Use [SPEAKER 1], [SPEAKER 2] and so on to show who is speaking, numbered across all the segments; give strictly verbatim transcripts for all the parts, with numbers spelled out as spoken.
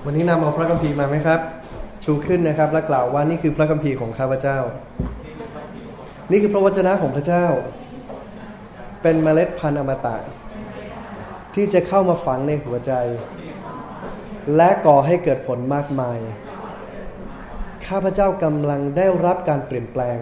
[SPEAKER 1] วันนี้นำเอาพระคัมภีร์มาไหมครับชูขึ้นนะครับและกล่าวว่านี่คือพระคัมภีร์ของข้าพเจ้านี่คือพระวจนะของพระเจ้าเป็นเมล็ดพันธุ์อมตะที่จะเข้ามาฝังในหัวใจและก่อให้เกิดผลมากมายข้าพเจ้ากำลังได้รับการเปลี่ยนแปลง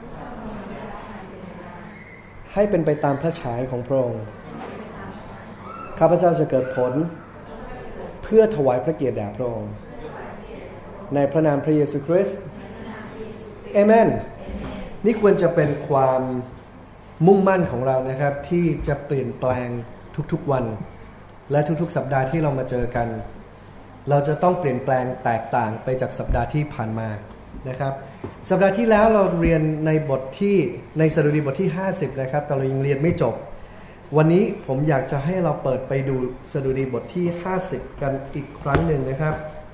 [SPEAKER 1] ให้เป็นไปตามพระฉายของพระองค์ข้าพเจ้าจะเกิดผลเพื่อถวายพระเกียรติแด่พระองค์ในพระนามพระเยซูคริสต์เอเมนนี่ควรจะเป็นความมุ่งมั่นของเรานะครับที่จะเปลี่ยนแปลงทุกๆวันและทุกๆสัปดาห์ที่เรามาเจอกันเราจะต้องเปลี่ยนแปลงแตกต่างไปจากสัปดาห์ที่ผ่านมานะครับสัปดาห์ที่แล้วเราเรียนในบทที่ในสดุดีบทที่ห้าสิบนะครับแต่เรายังเรียนไม่จบวันนี้ผมอยากจะให้เราเปิดไปดูสดุดีบทที่ห้าสิบกันอีกครั้งหนึ่งนะครับ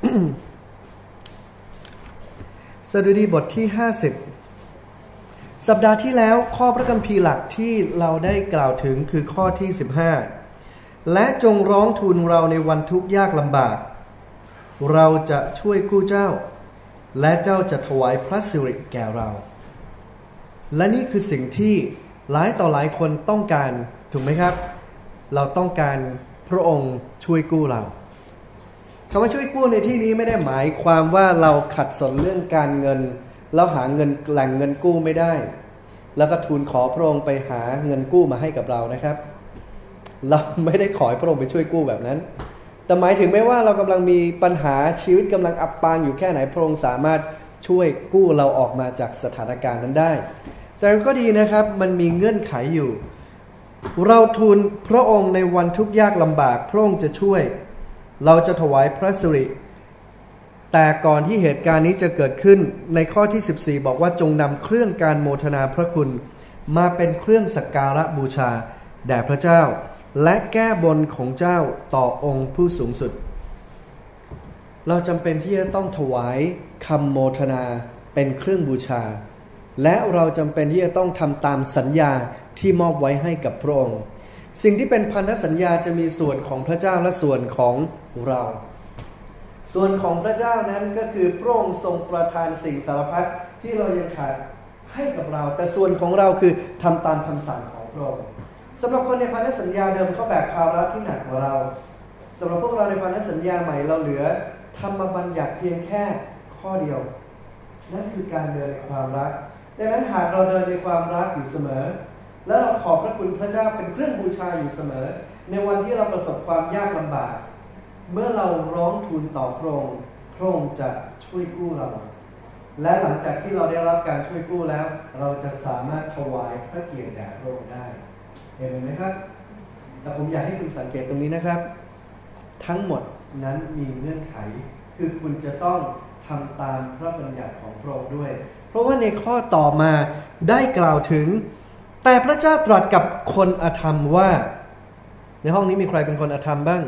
[SPEAKER 1] สดุดีบทที่ห้าสิบสัปดาห์ที่แล้วข้อพระคัมภีร์หลักที่เราได้กล่าวถึงคือข้อที่สิบห้าและจงร้องทูลเราในวันทุกข์ยากลำบากเราจะช่วยกู้เจ้าและเจ้าจะถวายพระสิริแก่เราและนี่คือสิ่งที่หลายต่อหลายคนต้องการถูกไหมครับเราต้องการพระองค์ช่วยกู้เราคำว่าช่วยกู้ในที่นี้ไม่ได้หมายความว่าเราขัดสนเรื่องการเงินแล้วหาเงินแหล่งเงินกู้ไม่ได้แล้วก็ทูลขอพระองค์ไปหาเงินกู้มาให้กับเรานะครับเราไม่ได้ขอให้พระองค์ไปช่วยกู้แบบนั้นแต่หมายถึงไม่ว่าเรากำลังมีปัญหาชีวิตกำลังอับปางอยู่แค่ไหนพระองค์สามารถช่วยกู้เราออกมาจากสถานการณ์นั้นได้แต่ก็ดีนะครับมันมีเงื่อนไขอยู่เราทูลพระองค์ในวันทุกข์ยากลำบากพระองค์จะช่วยเราจะถวายพระสิริแต่ก่อนที่เหตุการณ์นี้จะเกิดขึ้นในข้อที่สิบสี่บอกว่าจงนำเครื่องการโมทนาพระคุณมาเป็นเครื่องสักการะบูชาแด่พระเจ้าและแก้บนของเจ้าต่อองค์ผู้สูงสุดเราจำเป็นที่จะต้องถวายคำโมทนาเป็นเครื่องบูชาและเราจำเป็นที่จะต้องทำตามสัญญาที่มอบไว้ให้กับพระองค์สิ่งที่เป็นพันธสัญญาจะมีส่วนของพระเจ้าและส่วนของเราส่วนของพระเจ้านั้นก็คือพระองค์ทรงประทานสิ่งสารพัดที่เรายังขาดให้กับเราแต่ส่วนของเราคือทำตามคำสั่งของพระองค์สำหรับคนในพันธสัญญาเดิมเขาแบกภาระที่หนักกว่าเราสำหรับพวกเราในพันธสัญญาใหม่เราเหลือธรรมบัญญัติเพียงแค่ข้อเดียวนั่นคือการเดินในความรักดังนั้นหากเราเดินในความรักอยู่เสมอและเราขอบพระคุณพระเจ้าเป็นเครื่องบูชาอยู่เสมอในวันที่เราประสบความยากลำบากเมื่อเราร้องทูลต่อพระองค์พระองค์จะช่วยกู้เราและหลังจากที่เราได้รับการช่วยกู้แล้วเราจะสามารถถวายพระเกียรติแด่พระองค์ได้เห็นไหมครับแต่ผมอยากให้คุณสังเกตตรงนี้นะครับทั้งหมดนั้นมีเงื่อนไขคือคุณจะต้องทำตามพระบัญญัติของพระองค์ด้วยเพราะว่าในข้อต่อมาได้กล่าวถึงแต่พระเจ้าตรัสกับคนอธรรมว่าในห้องนี้มีใครเป็นคนอธรรมบ้าง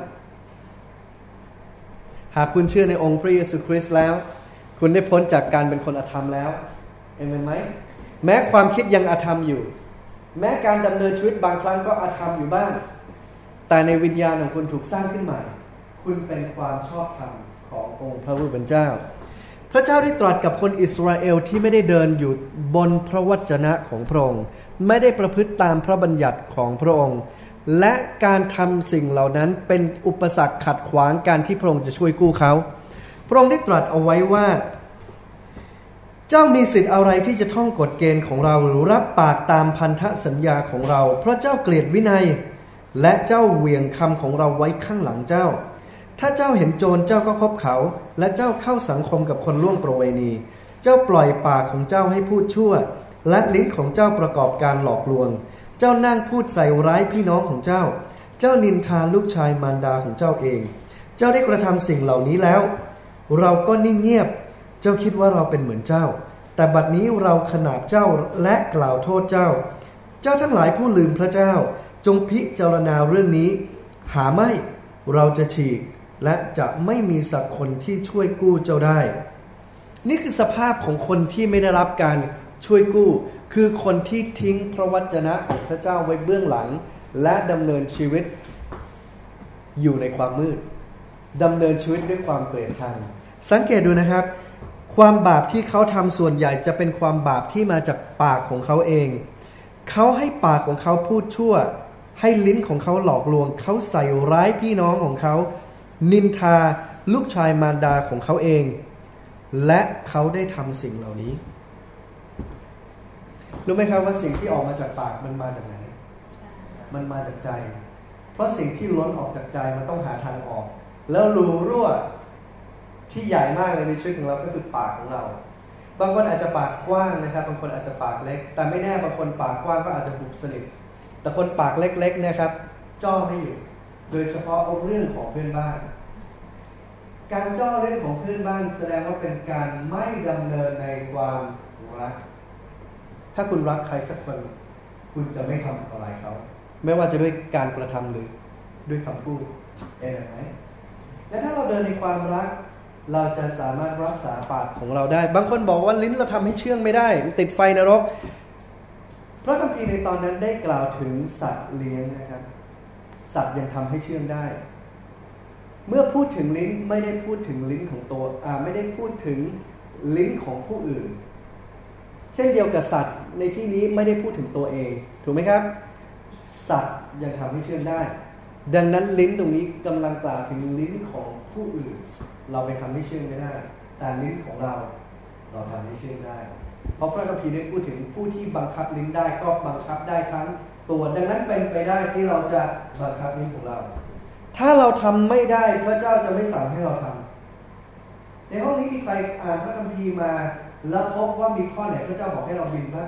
[SPEAKER 1] หากคุณเชื่อในองค์พระเยซูคริสต์แล้วคุณได้พ้นจากการเป็นคนอธรรมแล้วเห็นไหมแม้ความคิดยังอธรรมอยู่แม้การดำเนินชีวิตบางครั้งก็อธรรมอยู่บ้างแต่ในวิญญาณของคุณถูกสร้างขึ้นใหม่คุณเป็นความชอบธรรมขององค์พระผู้เป็นเจ้าพระเจ้าได้ตรัสกับคนอิสราเอลที่ไม่ได้เดินอยู่บนพระวจนะของพระองค์ไม่ได้ประพฤติตามพระบัญญัติของพระองค์และการทำสิ่งเหล่านั้นเป็นอุปสรรคขัดขวางการที่พระองค์จะช่วยกู้เขาพระองค์ได้ตรัสเอาไว้ว่าเจ้ามีสิทธิ์อะไรที่จะท่องกฎเกณฑ์ของเราหรือรับปากตามพันธสัญญาของเราเพราะเจ้าเกลียดวินัยและเจ้าเหวี่ยงคำของเราไว้ข้างหลังเจ้าถ้าเจ้าเห็นโจรเจ้าก็คบเขาและเจ้าเข้าสังคมกับคนล่วงประเวณีเจ้าปล่อยปากของเจ้าให้พูดชั่วและลิ้นของเจ้าประกอบการหลอกลวงเจ้านั่งพูดใส่ร้ายพี่น้องของเจ้าเจ้านินทาลูกชายมารดาของเจ้าเองเจ้าได้กระทำสิ่งเหล่านี้แล้วเราก็นิ่งเงียบเจ้าคิดว่าเราเป็นเหมือนเจ้าแต่บัดนี้เราขนาบเจ้าและกล่าวโทษเจ้าเจ้าทั้งหลายผู้ลืมพระเจ้าจงพิจารณาเรื่องนี้หาไม่เราจะฉีกและจะไม่มีสักคนที่ช่วยกู้เจ้าได้นี่คือสภาพของคนที่ไม่ได้รับการช่วยกู้คือคนที่ทิ้งพระวจนะของพระเจ้าไว้เบื้องหลังและดำเนินชีวิตอยู่ในความมืดดำเนินชีวิตด้วยความเกลียดชังสังเกตดูนะครับความบาปที่เขาทำส่วนใหญ่จะเป็นความบาปที่มาจากปากของเขาเองเขาให้ปากของเขาพูดชั่วให้ลิ้นของเขาหลอกลวงเขาใส่ร้ายพี่น้องของเขานินทาลูกชายมารดาของเขาเองและเขาได้ทำสิ่งเหล่านี้รู้ไหมครับว่าสิ่งที่ออกมาจากปากมันมาจากไหนมันมาจากใจเพราะสิ่งที่ล้นออกจากใจมันต้องหาทางออกแล้วรูรั่วที่ใหญ่มากเลยในชีวิตของเราก็คือปากของเราบางคนอาจจะปากกว้างนะครับบางคนอาจจะปากเล็กแต่ไม่แน่บางคนปากกว้างก็อาจจะหุบสนิทแต่คนปากเล็กๆนะครับจ้อไม่อยู่โดยเฉพาะเรื่องของเพื่อนบ้านการจ้อเรื่องของเพื่อนบ้านแสดงว่าเป็นการไม่ดำเนินในความรักถ้าคุณรักใครสักคนคุณจะไม่ทำอะไรเขาไม่ว่าจะด้วยการกระทำหรือด้วยคำพูดเองไหมและถ้าเราเดินในความรักเราจะสามารถรักษาปากของเราได้บางคนบอกว่าลิ้นเราทำให้เชื่องไม่ได้ติดไฟนรกพระคัมภีร์ในตอนนั้นได้กล่าวถึงสัตว์เลี้ยงนะครับสัตว์ยังทำให้เชื่องได้เมื่อพูดถึงลิ้นไม่ได้พูดถึงลิ้นของตัวอ่าไม่ได้พูดถึงลิ้นของผู้อื่นเช่นเดียวกับสัตว์ในที่นี้ไม่ได้พูดถึงตัวเองถูกไหมครับสัตว์ยังทำให้เชื่องได้ดังนั้นลิ้นตรงนี้กำลังกล่าวถึงลิ้นของผู้อื่นเราไปทำให้เชื่องไม่ได้แต่ลิ้นของเราเราทำให้เชื่องได้เพราะพระคัมภีร์ได้พูดถึงผู้ที่บังคับลิ้นได้ก็บังคับได้ทั้งตัวดังนั้นเป็นไปได้ที่เราจะบังคับลิ้นของเราถ้าเราทำไม่ได้พระเจ้าจะไม่สั่งให้เราทำในห้องนี้มีใครอ่านพระคัมภีร์มาแล้วพบว่ามีข้อไหนพระเจ้าบอกให้เราบินบ้าง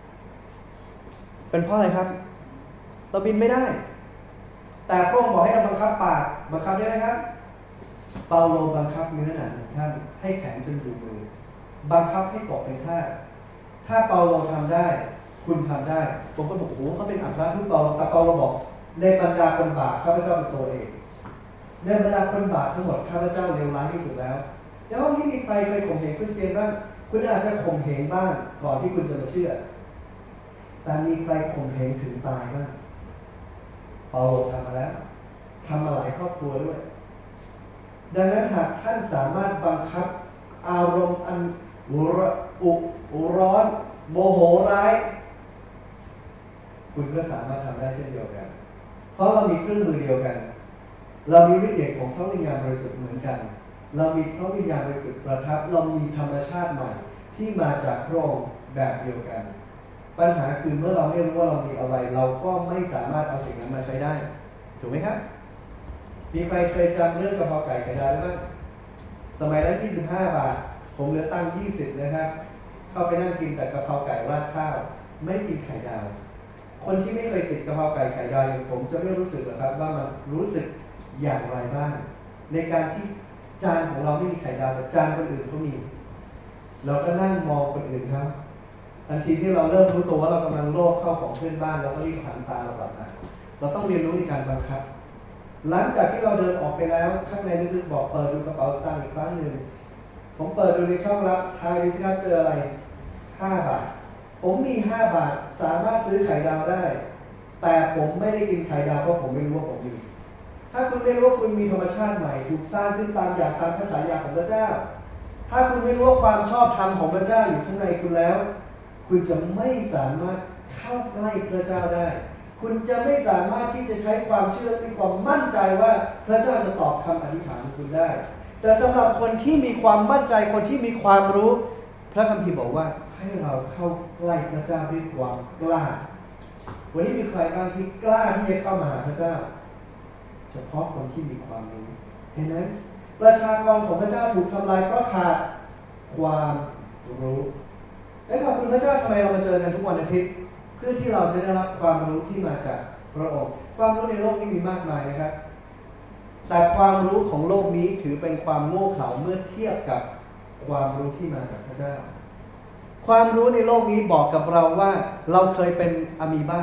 [SPEAKER 1] เป็นเพราะอะไรครับเราบินไม่ได้แต่พระองค์บอกให้เราบังคับปากบังคับได้ไหมครับเปาโลบังคับเนื้อหนังของท่านให้แข็งจนอยู่มือบังคับให้เกาะเป็นท่าถ้าเปาโลทำได้คุณทำได้ผมก็บอกโอ้โหเขาเป็นอัครทูตเปาโลแต่เปาโลบอกในบรรดาคนบาปข้าพเจ้าเป็นตัวเองในบรรดาคนบาปทั้งหมดข้าพเจ้าเลวร้ายที่สุดแล้วแล้วนี่มีใครเคยข่มเหงคริสเตียนบ้างคุณอาจจะข่มเหงบ้างก่อนที่คุณจะมาเชื่อแต่มีใครข่มเหงถึงตายบ้างเปาโลทำมาแล้วทำมาหลายครอบครัวด้วยดังนั้นหากท่านสามารถบังคับอารมณ์อันอุอุร้อนโมโหร้ายคุณก็สามารถทำได้เช่นเดียวกันเพราะเรามีเครื่องมือเดียวกันเรามีฤทธิ์เดชของพระวิญญาณบริสุทธิ์เหมือนกันเรามีพระวิญญาณบริสุทธิ์ประทับเรามีธรรมชาติใหม่ที่มาจากพระองค์แบบเดียวกันปัญหาคือเมื่อเราไม่รู้ว่าเรามีอะไรเราก็ไม่สามารถเอาสิ่งนั้นมาใช้ได้ถูกไหมครับมีใครเคยจำเรื่องกะเพราไก่ไข่ดาวได้บ้างสมัยนั้นยี่สิบห้าบาทผมเหลือตังค์ยี่สิบนะครับเข้าไปนั่งกินแต่กะเพราไก่ราดข้าวไม่กินไข่ดาวคนที่ไม่เคยติดกะเพราไก่ไข่ดาวอย่างผมจะไม่รู้สึกหรอกครับว่ามันรู้สึกอย่างไรบ้างในการที่จานของเราไม่มีไข่ดาวแต่จานคนอื่นเขามีเราก็นั่งมองคนอื่นครับทันทีที่เราเริ่มรู้ตัวว่าเรากำลังโลภเข้าของเพื่อนบ้านเราก็รีบหันตาเรากลับมาเราต้องเรียนรู้ในการบังคับหลังจากที่เราเดินออกไปแล้วข้างในลึกๆบอกเปิดดูกระเป๋าสตางค์อีกครั้งหนึ่งผมเปิดดูในช่องลับทายดูสิครับเจออะไรห้าบาทผมมีห้าบาทสามารถซื้อไข่ดาวได้แต่ผมไม่ได้กินไข่ดาวเพราะผมไม่รู้ว่าผมมีถ้าคุณไม่รู้ว่าคุณมีธรรมชาติใหม่ถูกสร้างขึ้นตามอย่างตามพระฉายาของพระเจ้าถ้าคุณไม่รู้ว่าความชอบธรรมของพระเจ้าอยู่ข้างในคุณแล้วคุณจะไม่สามารถเข้าใกล้พระเจ้าได้คุณจะไม่สามารถที่จะใช้ความเชื่อมีความมั่นใจว่าพระเจ้าจะตอบคำอธิษฐานของคุณได้แต่สำหรับคนที่มีความมั่นใจคนที่มีความรู้พระคัมภีร์บอกว่าให้เราเข้าใกล้พระเจ้าด้วยความกล้าวันนี้มีใครบ้างที่กล้าที่จะเข้ามาหาพระเจ้าเฉพาะคนที่มีความรู้เห็นไหมประชากรของพระเจ้าถูกทำลายเพราะขาดความรู้และขอบคุณพระเจ้าทำไมเรามาเจอกันทุกวันอาทิตย์เพื่อที่เราจะได้รับความรู้ที่มาจากพระองค์ความรู้ในโลกนี้มีมากมายนะครับแต่ความรู้ของโลกนี้ถือเป็นความโง่เขลาเมื่อเทียบกับความรู้ที่มาจากพระเจ้าความรู้ในโลกนี้บอกกับเราว่าเราเคยเป็นอะมีบา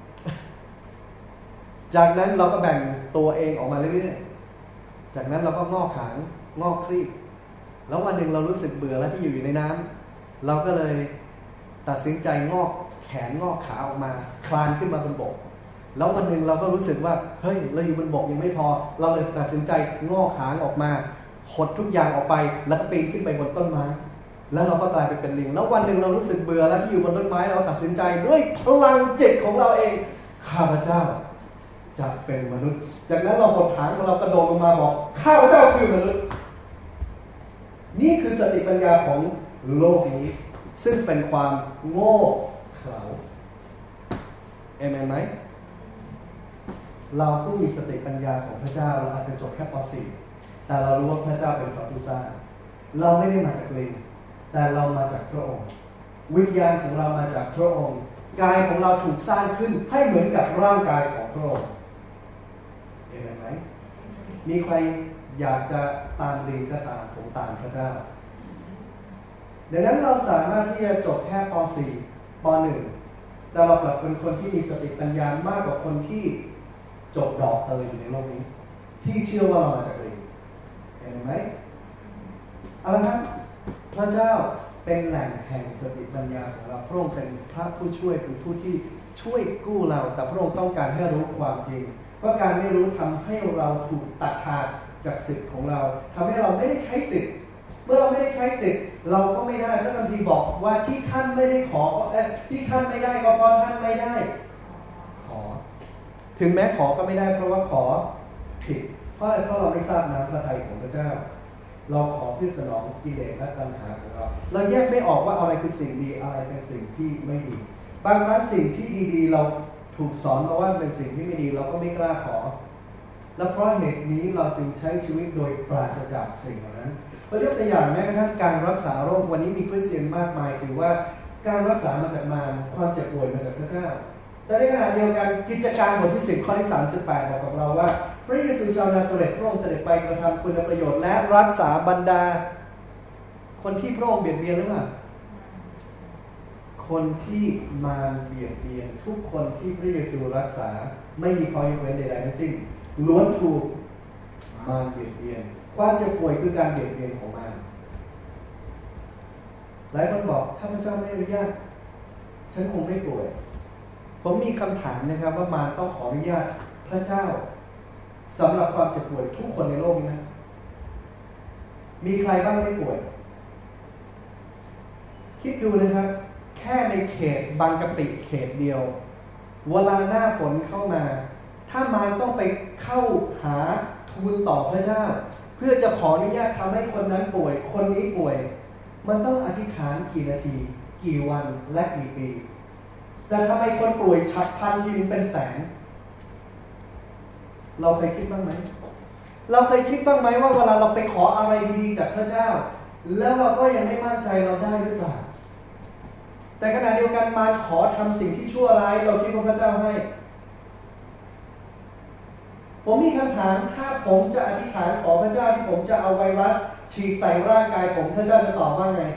[SPEAKER 1] จากนั้นเราก็แบ่งตัวเองออกมาเรื่อยๆจากนั้นเราก็งอกหางงอกครีบแล้ววันหนึ่งเรารู้สึกเบื่อแล้วที่อยู่อยู่ในน้ำเราก็เลยตัดสินใจงอกแขนงอกขาออกมาคลานขึ้นมาบนบกแล้ววันหนึ่งเราก็รู้สึกว่าเฮ้ยเราอยู่บนบกยังไม่พอเราเลยตัดสินใจงอขางออกมาหดทุกอย่างออกไปแล้วก็ปีนขึ้นไปบนต้นไม้แล้วเราก็กลายไปเป็นลิงแล้ววันหนึ่งเรารู้สึกเบื่อแล้วที่อยู่บนต้นไม้เราตัดสินใจด้วยพลังจิตของเราเองข้าพเจ้าจะเป็นมนุษย์จากนั้นเราหดหางของเรากระโดดลงมาบอกข้าพเจ้าคือมนุษย์นี่คือสติปัญญาของโลกนี้ซึ่งเป็นความโง่เขลาเอเมนไหมเราผู้มีสติปัญญาของพระเจ้าเราอาจจะจบแค่ป .สี่ แต่เรารู้ว่าพระเจ้าเป็นพระผู้สร้างเราไม่ได้มาจากลิงแต่เรามาจากพระองค์วิญญาณของเรามาจากพระองค์กายของเราถูกสร้างขึ้นให้เหมือนกับร่างกายของพระองค์เห็นไหมมีใครอยากจะตามลิงก็ตามผมตามพระเจ้าดังนั้นเราสามารถที่จะจบแค่ป .สี่ ป .หนึ่ง แต่เรากลับเป็นคนที่มีสติปัญญามากกว่าคนที่จบดอกเตยอยู่ในโลกนี้ที่เชื่อว่าเรามาจากลิงเห็นไหมเอาละครับพระเจ้าเป็นแหล่งแห่งสติปัญญาของเราพระองค์เป็นพระผู้ช่วยคือผู้ที่ช่วยกู้เราแต่พระองค์ต้องการให้รู้ความจริงเพราะการไม่รู้ทำให้เราถูกตัดขาดจากสิทธิ์ของเราทำให้เราไม่ได้ใช้สิทธิ์เมื่อเราไม่ได้ใช้สิทธิ์เราก็ไม่ได้พระคัมภีร์บอกว่าที่ท่านไม่ได้ขอเอ่อที่ท่านไม่ได้ก็เพราะท่านไม่ได้ขอถึงแม้ขอก็ไม่ได้เพราะว่าขอผิดเพราะเพราะเราไม่ทราบน้ำพระทัยของพระเจ้าเราขอเพื่อสนองกิเลสและตัณหาของเราเราแยกไม่ออกว่าอะไรคือสิ่งดีอะไรเป็นสิ่งที่ไม่ดีบางครั้งสิ่งที่ดีๆเราถูกสอนมาว่าเป็นสิ่งที่ไม่ดีเราก็ไม่กล้าขอและเพราะเหตุนี้เราจึงใช้ชีวิตโดยปราศจากสิ่งเหล่านั้นเรายกตัวอย่างแม้กระทั่งการรักษาโรควันนี้มีคริสเตียนมากมายถือว่าการรักษามาจากมารความเจ็บป่วยมาจากพระเจ้าแต่ในขณะเดียวกันกิจการบทที่สิบข้อที่สามสิบแปดบอกกับเราว่าพระเยซูชาวนาซาเรตพระองค์เสด็จไปกระทำคุณประโยชน์และรักษาบรรดาคนที่พระองค์เบียดเบียนหรือเปล่าคนที่มารเบียดเบียนทุกคนที่พระเยซูรักษาไม่มีข้อยกเว้นใดๆทั้งสิ้นล้วนถูกมารเบียดเบียนความเจ็บป่วยคือการเบียดเบียนของมารหลายคนบอกถ้าพระเจ้าไม่อนุญาตฉันคงไม่ป่วยผมมีคำถามนะครับว่ามารต้องขออนุญาตพระเจ้าสำหรับความเจ็บป่วยทุกคนในโลกนี้นะมีใครบ้างไม่ป่วยคิดดูนะครับแค่ในเขตบางกะปิเขตเดียวเวลาหน้าฝนเข้ามาถ้ามารต้องไปเข้าหาทูลต่อพระเจ้าเพื่อจะขออนุญาตทำให้คนนั้นป่วยคนนี้ป่วยมันต้องอธิษฐานกี่นาทีกี่วันและกี่ปีแต่ทำไมคนป่วยฉับพลันทีนึงเป็นแสนเราเคยคิดบ้างไหมเราเคยคิดบ้างไหมว่าเวลาเราไปขออะไรดีๆจากพระเจ้าแล้วเราก็ยังไม่มั่นใจเราได้หรือเปล่าแต่ขณะเดียวกันมารขอทำสิ่งที่ชั่วร้ายเราคิดว่าพระเจ้าให้ผมมีคำถามถ้าผมจะอธิษฐานขอพระเจ้าที่ผมจะเอาไวรัสฉีดใส่ร่างกายผมพระเจ้าจะตอบว่าไง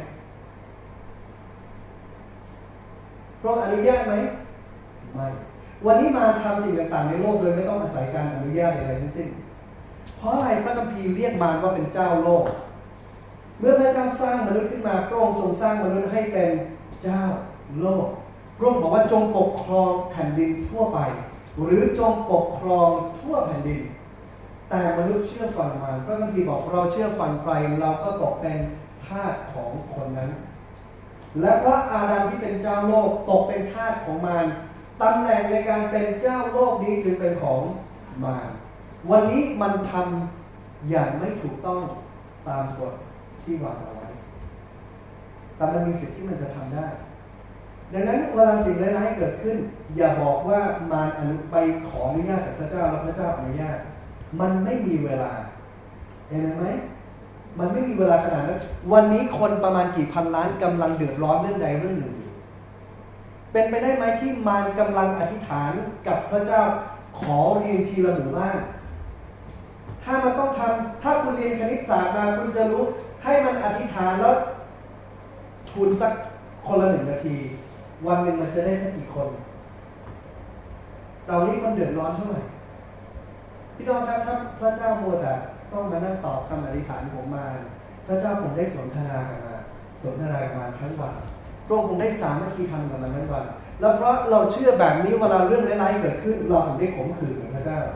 [SPEAKER 1] พระองค์อนุญาตไหมไม่วันนี้มาทำสิ่งต่างๆในโลกโดยไม่ต้องอาศัยการอนุญาตใดๆทั้งสิ้นเพราะอะไรพระคัมภีร์เรียกมารว่าเป็นเจ้าโลกเมื่อพระเจ้าสร้างมนุษย์ขึ้นมาพระองค์ทรงสร้างมนุษย์ให้เป็นเจ้าโลกพระองค์บอกว่าจงปกครองแผ่นดินทั่วไปหรือจงปกครองทั่วแผ่นดินแต่มนุษย์เชื่อฟังมารพระคัมภีร์บอกเราเชื่อฟังใครเราก็ตกเป็นทาสของคนนั้นและเพราะอาดัมที่เป็นเจ้าโลกตกเป็นทาสของมารตำแหน่งในการเป็นเจ้าโลกนี้จึงเป็นของมารวันนี้มันทำอย่างไม่ถูกต้องตามกฎที่วางเอาไว้แต่มันมีสิทธิ์ที่มันจะทำได้ดังนั้นเวลาสิ่งร้ายๆเกิดขึ้นอย่าบอกว่ามารอนุไปขออนุญาตจากพระเจ้าแล้วพระเจ้าอนุญาตมันไม่มีเวลาเห็นไหมมันไม่มีเวลาขนาดนั้นวันนี้คนประมาณกี่พันล้านกำลังเดือดร้อนเรื่องใดเรื่องหนึ่งเป็นไปได้ไหมที่มารกำลังอธิษฐานกับพระเจ้าขอเรียนทีละหมู่บ้านถ้ามันต้องทำถ้าคุณเรียนคณิตศาสตร์มาคุณจะรู้ให้มันอธิษฐานแล้วทุนสักคนละหนึ่งนาทีวันหนึ่งมันจะได้สักกี่คนตอนนี้คนเดือดร้อนเท่าไหร่พี่น้องครับถ้าพระเจ้าโมแต่ต้องมานั่งตอบคำอธิษฐานผมมาพระเจ้าผมได้สนทนากันมาสนทนากันมาทั้งวันพระองค์คงได้สามัคคีธรรมกับมันทั้งวันแล้วเพราะเราเชื่อแบบนี้เวลาเรื่องร้ายๆเกิดขึ้นเราถึงได้ขมขื่นกับพระเจ้า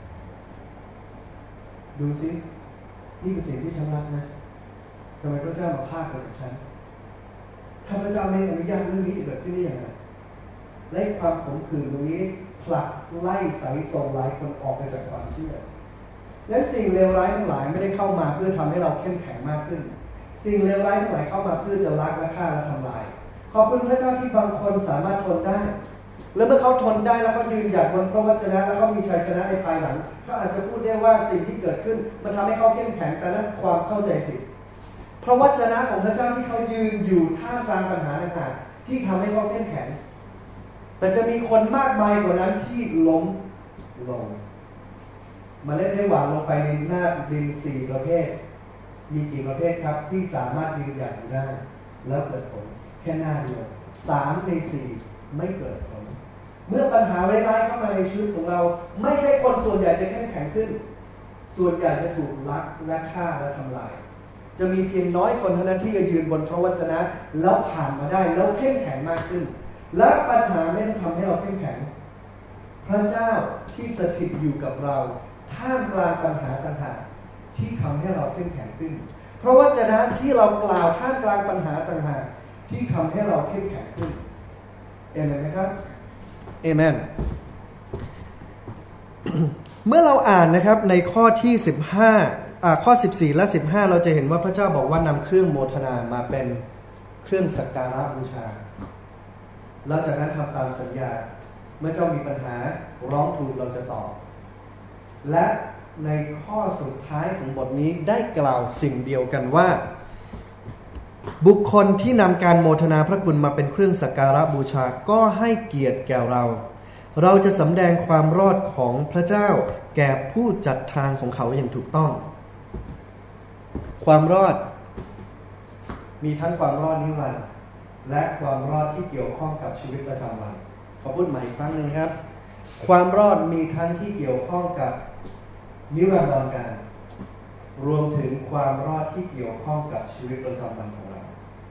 [SPEAKER 1] ดูสินี่คือสิ่งที่ฉันรักนะทำไมพระเจ้ามาพากกับฉันถ้าพระเจ้าไม่อนุญาตเรื่องนี้จะเกิดขึ้นได้อย่างไรและความขมขื่นตรงนี้ผลักไล่สายส่งหลายคนออกไปจากความเชื่องั้นสิ่งเลวร้ายทั้งหลายไม่ได้เข้ามาเพื่อทำให้เราเข้มแข็งมากขึ้นสิ่งเลวร้ายทั้งหลายเข้ามาเพื่อจะลักและฆ่าและทำลายขอบคุณพระเจ้าที่บางคนสามารถทนได้และเมื่อเขาทนได้แล้วก็ยืนหยัดบนพระวจนะแล้วก็มีชัยชนะในภายหลังเขาอาจจะพูดได้ว่าสิ่งที่เกิดขึ้นมันทำให้เขาเข้มแข็งแต่นั้นความเข้าใจผิดพระวจนะของพระเจ้าที่เขายืนอยู่ท่ามกลางปัญหาต่างๆที่ทำให้เขาเข้มแข็งแต่จะมีคนมากมายกว่านั้นที่ล้มลงมาเล่นได้หวานลงไปในหน้าดินสี่ประเภทมีกี่ประเภทครับที่สามารถยืนหยัดอยู่ได้แล้วเกิดผลแค่หน้าเดียวสามในสี่ไม่เกิดผลเมื่อปัญหาร้ายๆเข้ามาในชีวิตของเราไม่ใช่คนส่วนใหญ่จะเข้มแข็งขึ้นส่วนใหญ่จะถูกลักและฆ่าและทำลายจะมีเพียงน้อยคนเท่านั้นที่จะยืนบนพระวจนะแล้วผ่านมาได้แล้วเข้มแข็งมากขึ้นและปัญหาไม่ได้ทำให้เราเข้มแข็งพระเจ้าที่สถิตอยู่กับเราท่ามกลางปัญหาต่างๆที่ทำให้เราเข้มแข็งขึ้นเพราะวจนะที่เรากล่าวท่ามกลางปัญหาต่างๆที่ทำให้เราเข้มแข็งขึ้นเอเมนไหมครับเอเมน เมื่อเราอ่านนะครับในข้อที่สิบห้าอ่าข้อสิบสี่และสิบห้าเราจะเห็นว่าพระเจ้าบอกว่านำเครื่องโมทนามาเป็นเครื่องสักการะบูชาแล้วจากนั้นทำตามสัญญาเมื่อเจ้ามีปัญหาร้องทูลเราจะตอบและในข้อสุดท้ายของบทนี้ได้กล่าวสิ่งเดียวกันว่าบุคคลที่นำการโมทนาพระคุณมาเป็นเครื่องสักการะบูชาก็ให้เกียรติแก่เราเราจะสำแดงความรอดของพระเจ้าแก่ผู้จัดทางของเขาอย่างถูกต้องความรอดมีทั้งความรอดนิรันดร์และความรอดที่เกี่ยวข้องกับชีวิตประจำวันขอพูดใหม่อีกครั้งหนึ่งครับความรอดมีทั้งที่เกี่ยวข้องกับนิรันดรการรวมถึงความรอดที่เกี่ยวข้องกับชีวิตประจำวันของเรา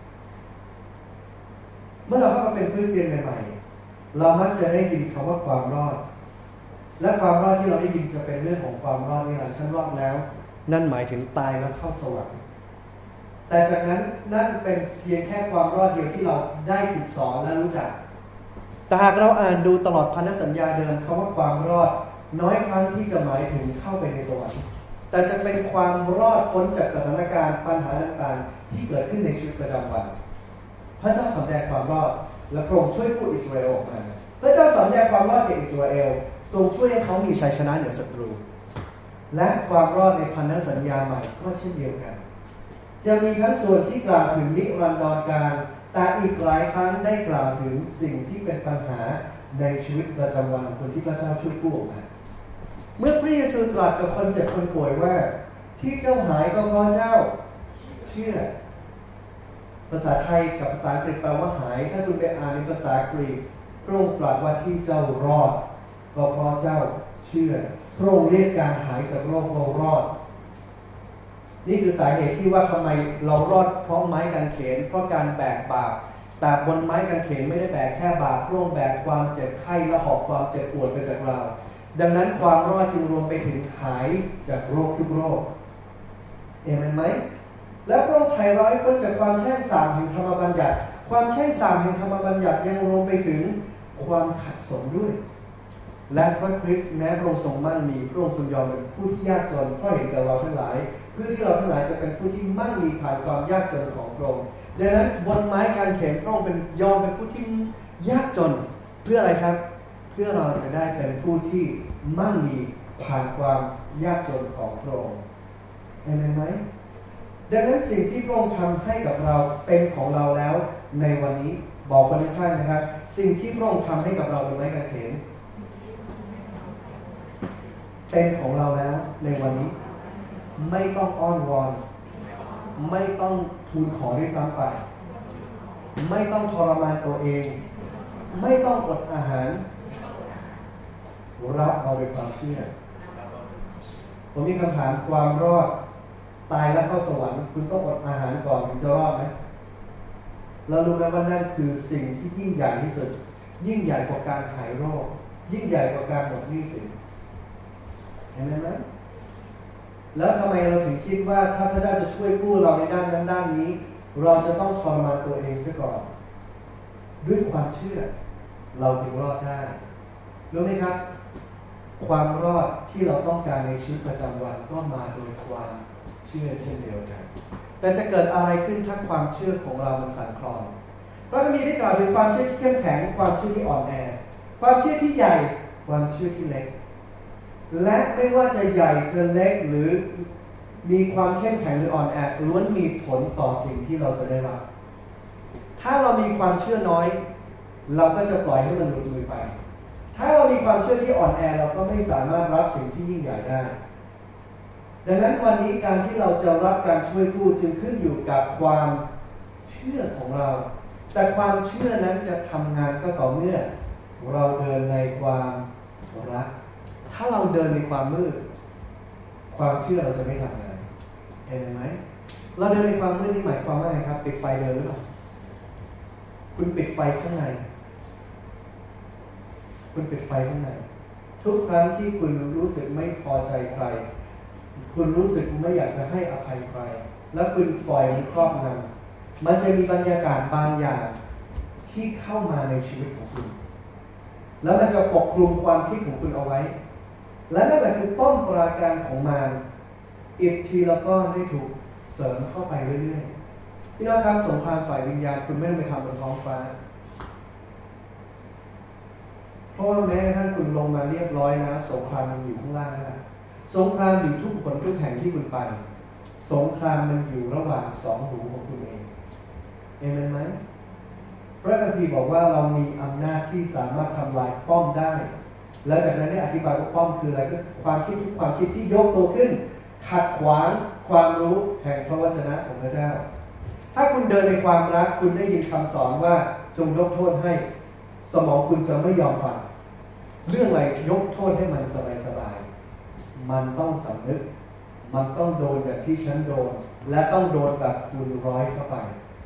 [SPEAKER 1] เมื่อเราเข้ามาเป็นคริสเตียนใหม่ๆเรามักจะได้ยินคำว่าความรอดและความรอดที่เราได้ยินจะเป็นเรื่องของความรอดนี่แหละฉันรอดแล้วนั่นหมายถึงตายแล้วเข้าสวรรค์แต่จากนั้นนั่นเป็นเพียงแค่ความรอดเดียวที่เราได้ถูกสอนและรู้จักแต่หากเราอ่านดูตลอดพันธสัญญาเดิมคำว่าความรอดน้อยครั้งที่จะหมายถึงเข้าไปในสวรรค์แต่จะเป็นความรอดพ้นจากสถานการณ์ปัญหาต่างๆที่เกิดขึ้นในชีวิตประจำวันพระเจ้าสำแดงความรอดและพระองค์ช่วยผู้อิสราเอลออกมาพระเจ้าสำแดงความรอดแก่อิสราเอลทรงช่วยให้เขามีชัยชนะเหนือศัตรูและความรอดในพันธสัญญาใหม่ก็เช่นเดียวกันจะมีทั้งส่วนที่กล่าวถึงนิรันดรการแต่อีกหลายครั้งได้กล่าวถึงสิ่งที่เป็นปัญหาในชีวิตประจำวันของคนที่พระเจ้าช่วยกู้ออกมาเมื่อพระเยซูตรัสกับคนเจ็บคนป่วยว่าที่เจ้าหายก็เพราะเจ้าเชื่อภาษาไทยกับภาษาอังกฤษแปลว่าหายถ้าคุณไปอ่านในภาษากรีกพระองค์ตรัสว่าที่เจ้ารอดก็เพราะเจ้าเชื่อพระองค์เรียกการหายจากโรคเรารอดนี่คือสาเหตุที่ว่าทำไมเรารอดเพราะไม้กางเขนเพราะการแบกบาปแต่บนไม้กางเขนไม่ได้แบกแค่บาปพระองค์แบกความเจ็บไข้และหอบความเจ็บปวดไปจากเราดังนั้นความรอดจึงรวมไปถึงหายจากโรคทุกโรคเห็นไหมและพระองค์ไถ่เราให้พ้นจากความแช่งสาปแห่งธรรมบัญญัติความแช่งสาปแห่งธรรมบัญญัติยังรวมไปถึงความขัดสนด้วยและพระคริสต์แม้พระองค์ทรงมั่งมีพระองค์ทรงยอมเป็นผู้ที่ยากจนเพราะเห็นแก่เราทั้งหลายเพื่อที่เราทั้งหลายจะเป็นผู้ที่มั่งมีผ่านความยากจนของพระองค์ดังนั้นบนไม้กางเขนพระองค์เป็นยอมเป็นผู้ที่ยากจนเพื่ออะไรครับเพื่อเราจะได้เป็นผู้ที่มั่งมีผ่านความยากจนของพระองค์เห็นไหมดังนั้นสิ่งที่พระองค์ทำให้กับเราเป็นของเราแล้วในวันนี้บอกคนข้างๆนะครับสิ่งที่พระองค์ทำให้กับเราบนไม้กางเขนเป็นของเราแล้วในวันนี้ไม่ต้องอ้อนวอนไม่ต้องทูลขอด้วยซ้ำไปไม่ต้องทรมานตัวเองไม่ต้องอดอาหารรับเอาด้วยความเชื่อผมมีคำถามความรอดตายแล้วเข้าสวรรค์คุณต้องอดอาหารก่อนถึงจะรอดไหมเรารู้ไหมว่านั่นคือสิ่งที่ยิ่งใหญ่ที่สุดยิ่งใหญ่กว่าการหายโรคยิ่งใหญ่กว่าการหมดหนี้สินเห็นไหมแล้วทำไมเราถึงคิดว่าถ้าพระเจ้าจะช่วยกู้เราในด้านนั้นด้านนี้เราจะต้องทรมานตัวเองซะก่อนด้วยความเชื่อเราจึงรอดได้รู้ไหมครับความรอดที่เราต้องการในชีวิตประจำวันก็มาโดยความเชื่อเช่นเดียวกันแต่จะเกิดอะไรขึ้นถ้าความเชื่อของเรามันสั่นคลอนพระคัมภีร์ได้กล่าวถึงความเชื่อที่เข้มแข็งความเชื่อที่อ่อนแอความเชื่อที่ใหญ่ความเชื่อที่เล็กและไม่ว่าจะใหญ่จะเล็กหรือมีความเข้มแข็งหรืออ่อนแอล้วนมีผลต่อสิ่งที่เราจะได้รับถ้าเรามีความเชื่อน้อยเราก็จะปล่อยให้มันหลุดมือไปถ้าเรามีความเชื่อที่อ่อนแอเราก็ไม่สามารถรับสิ่งที่ยิ่งใหญ่ได้ดังนั้นวันนี้การที่เราจะรับการช่วยกู้จึงขึ้นอยู่กับความเชื่อของเราแต่ความเชื่อนั้นจะทำงานก็ต่อเมื่อเราเดินในความรักถ้าเราเดินในความมืดความเชื่อเราจะไม่ทำงานเห็นไหมเราเดินในความมืดนี่หมายความว่าไงครับปิดไฟเดินหรือเปล่าคุณปิดไฟข้างในคุณปิดไฟข้างในทุกครั้งที่คุณรู้สึกไม่พอใจใครคุณรู้สึกไม่อยากจะให้อภัยใครแล้วคุณปล่อยมันครอบงำมันจะมีบรรยากาศบางอย่างที่เข้ามาในชีวิตของคุณแล้วมันจะปกคลุมความคิดของคุณเอาไว้และนั่นแหละคือต้นปราการของมารอิฐทีละก้อนได้ถูกเสริมเข้าไปเรื่อยๆที่เราทำสงครามฝ่ายวิญญาณคุณไม่ต้องไปทำบนท้องฟ้าเพราะว่าแม้กระทั่งคุณลงมาเรียบร้อยนะสงครามมันอยู่ข้างล่างนะสงครามอยู่ทุกคนทุกแห่งที่คุณไปสงครามมันอยู่ระหว่างสองหูของคุณเองเห็นไหมพระคัมภีร์บอกว่าเรามีอำนาจที่สามารถทำลายป้อมได้แล้วจากนั้นได้อธิบายว่าป้อมคืออะไรก็ความคิดทุกความคิดที่ยกตัวขึ้นขัดขวางความรู้แห่งพระวจนะของพระเจ้าถ้าคุณเดินในความรักคุณได้ยินคำสอนว่าจงยกโทษให้สมองคุณจะไม่ยอมฟังเรื่องอะไรยกโทษให้มันสบายๆมันต้องสำนึกมันต้องโดนแบบที่ฉันโดนและต้องโดนแบบคูณร้อยเข้าไป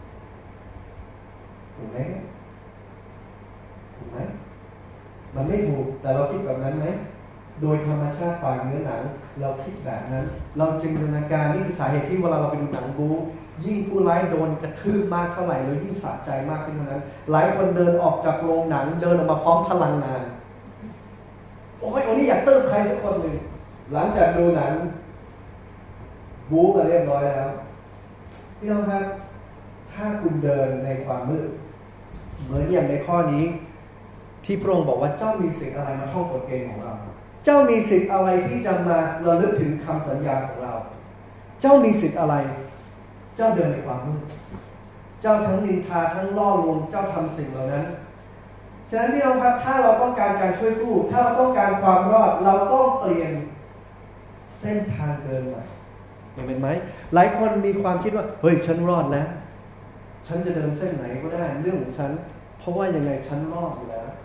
[SPEAKER 1] ถูกไหมถูกไหมมันไม่ถูกแต่เราคิดแบบนั้นไหมโดยธรรมชาติฝ่ายเนื้อหนังเราคิดแบบนั้นเราจินตนาการนี่คือสาเหตุที่เวลาเราไปดูหนังบู๊ยิ่งผู้ร้ายโดนกระทืบมากเท่าไหร่เรายิ่งสะใจมากขึ้นเท่านั้นหลายคนเดินออกจากโรงหนังเดินออกมาพร้อมพลังงานโอ้ยวันนี้อยากเติมใครสักคนหนึ่งหลังจากดูหนังบู๊กันเรียบร้อยแล้วพี่น้องครับถ้าคุณเดินในความมืดเหมือนอย่างในข้อนี้ที่พระองค์บอกว่าเจ้ามีสิทธิ์อะไรมาท่องกฎเกณฑ์ของเราเจ้ามีสิทธิ์อะไรที่จะมาระลึกถึงคำสัญญาของเราเจ้ามีสิทธิ์อะไรเจ้าเดินในความมืดเจ้าทั้งนินทาทั้งล่อลวงเจ้าทำสิ่งเหล่านั้นฉะนั้นพี่น้องครับถ้าเราต้องการการช่วยกู้ถ้าเราต้องการความรอดเราต้องเปลี่ยนเส้นทางเดินใหม่เห็นไหมหลายคนมีความคิดว่าเฮ้ยฉันรอดแล้วฉันจะเดินเส้นไหนก็ได้เรื่องของฉันเพราะว่ายังไงฉันรอดอยู่แล้ว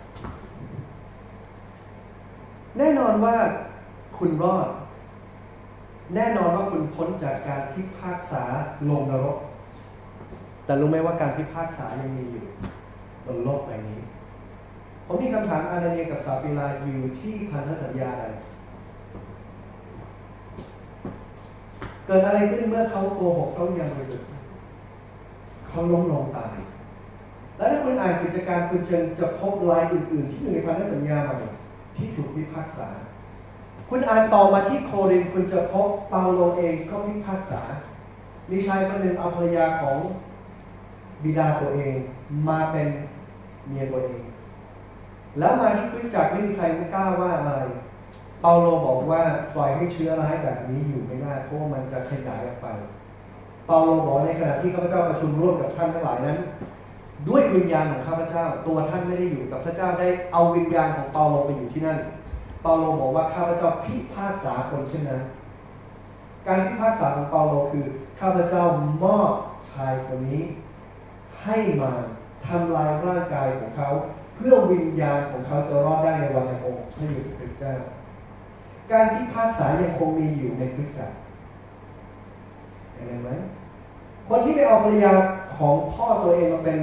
[SPEAKER 1] แน่นอนว่าคุณรอดแน่นอนว่าคุณพ้นจากการพิพากษาลงนรกแต่รู้ไหมว่าการพิพากษายังมีอยู่บนโลกใบนี้ผมมีคำถามอานาเนียกับซาฟิลาอยู่ที่พันธสัญญาอะไรเกิดอะไรขึ้นเมื่อเขาโกหกเขายังบริสุทธิ์เขาล้มลงตายและถ้าคุณอ่านกิจการคุณจะจะพบรายอื่นๆที่อยู่ในพันธสัญญาใหม่ที่ถูกพิพากษาคุณอ่านต่อมาที่โครินธ์คุณจะพบเปาโลเองก็พิพากษามีชายคนหนึ่งเอาภรรยาของบิดาตัวเองมาเป็นเมียตัวเองแล้วมาที่คริสตจักรไม่มีใครกล้าว่าอะไรเปาโลบอกว่าปล่อยให้เชื้อร้ายแบบนี้อยู่ไม่ได้เพราะว่ามันจะขยายออกไปเปาโลบอกในขณะที่ข้าพเจ้าประชุมร่วมกับท่านทั้งหลายนั้นด้วยวิญญาณของข้าพเจ้าตัวท่านไม่ได้อยู่กับพระเจ้าได้เอาวิญญาณของเปาโลไปอยู่ที่นั่นเปาโลบอกว่าข้าพเจ้าพิพากษาคนเช่นนั้นการพิพากษาของเปาโลคือข้าพเจ้ามอบชายคนนี้ให้มาทำลายร่างกายของเขาเพื่อวิญญาณของเขาจะรอดได้ในวันแห่งองค์พระเยซูคริสต์เจ้าการพิพากษายังคงมีอยู่ในคริสตจักรเห็นไหมคนที่ไปเอาภรรยาของพ่อตัวเองมาเป็น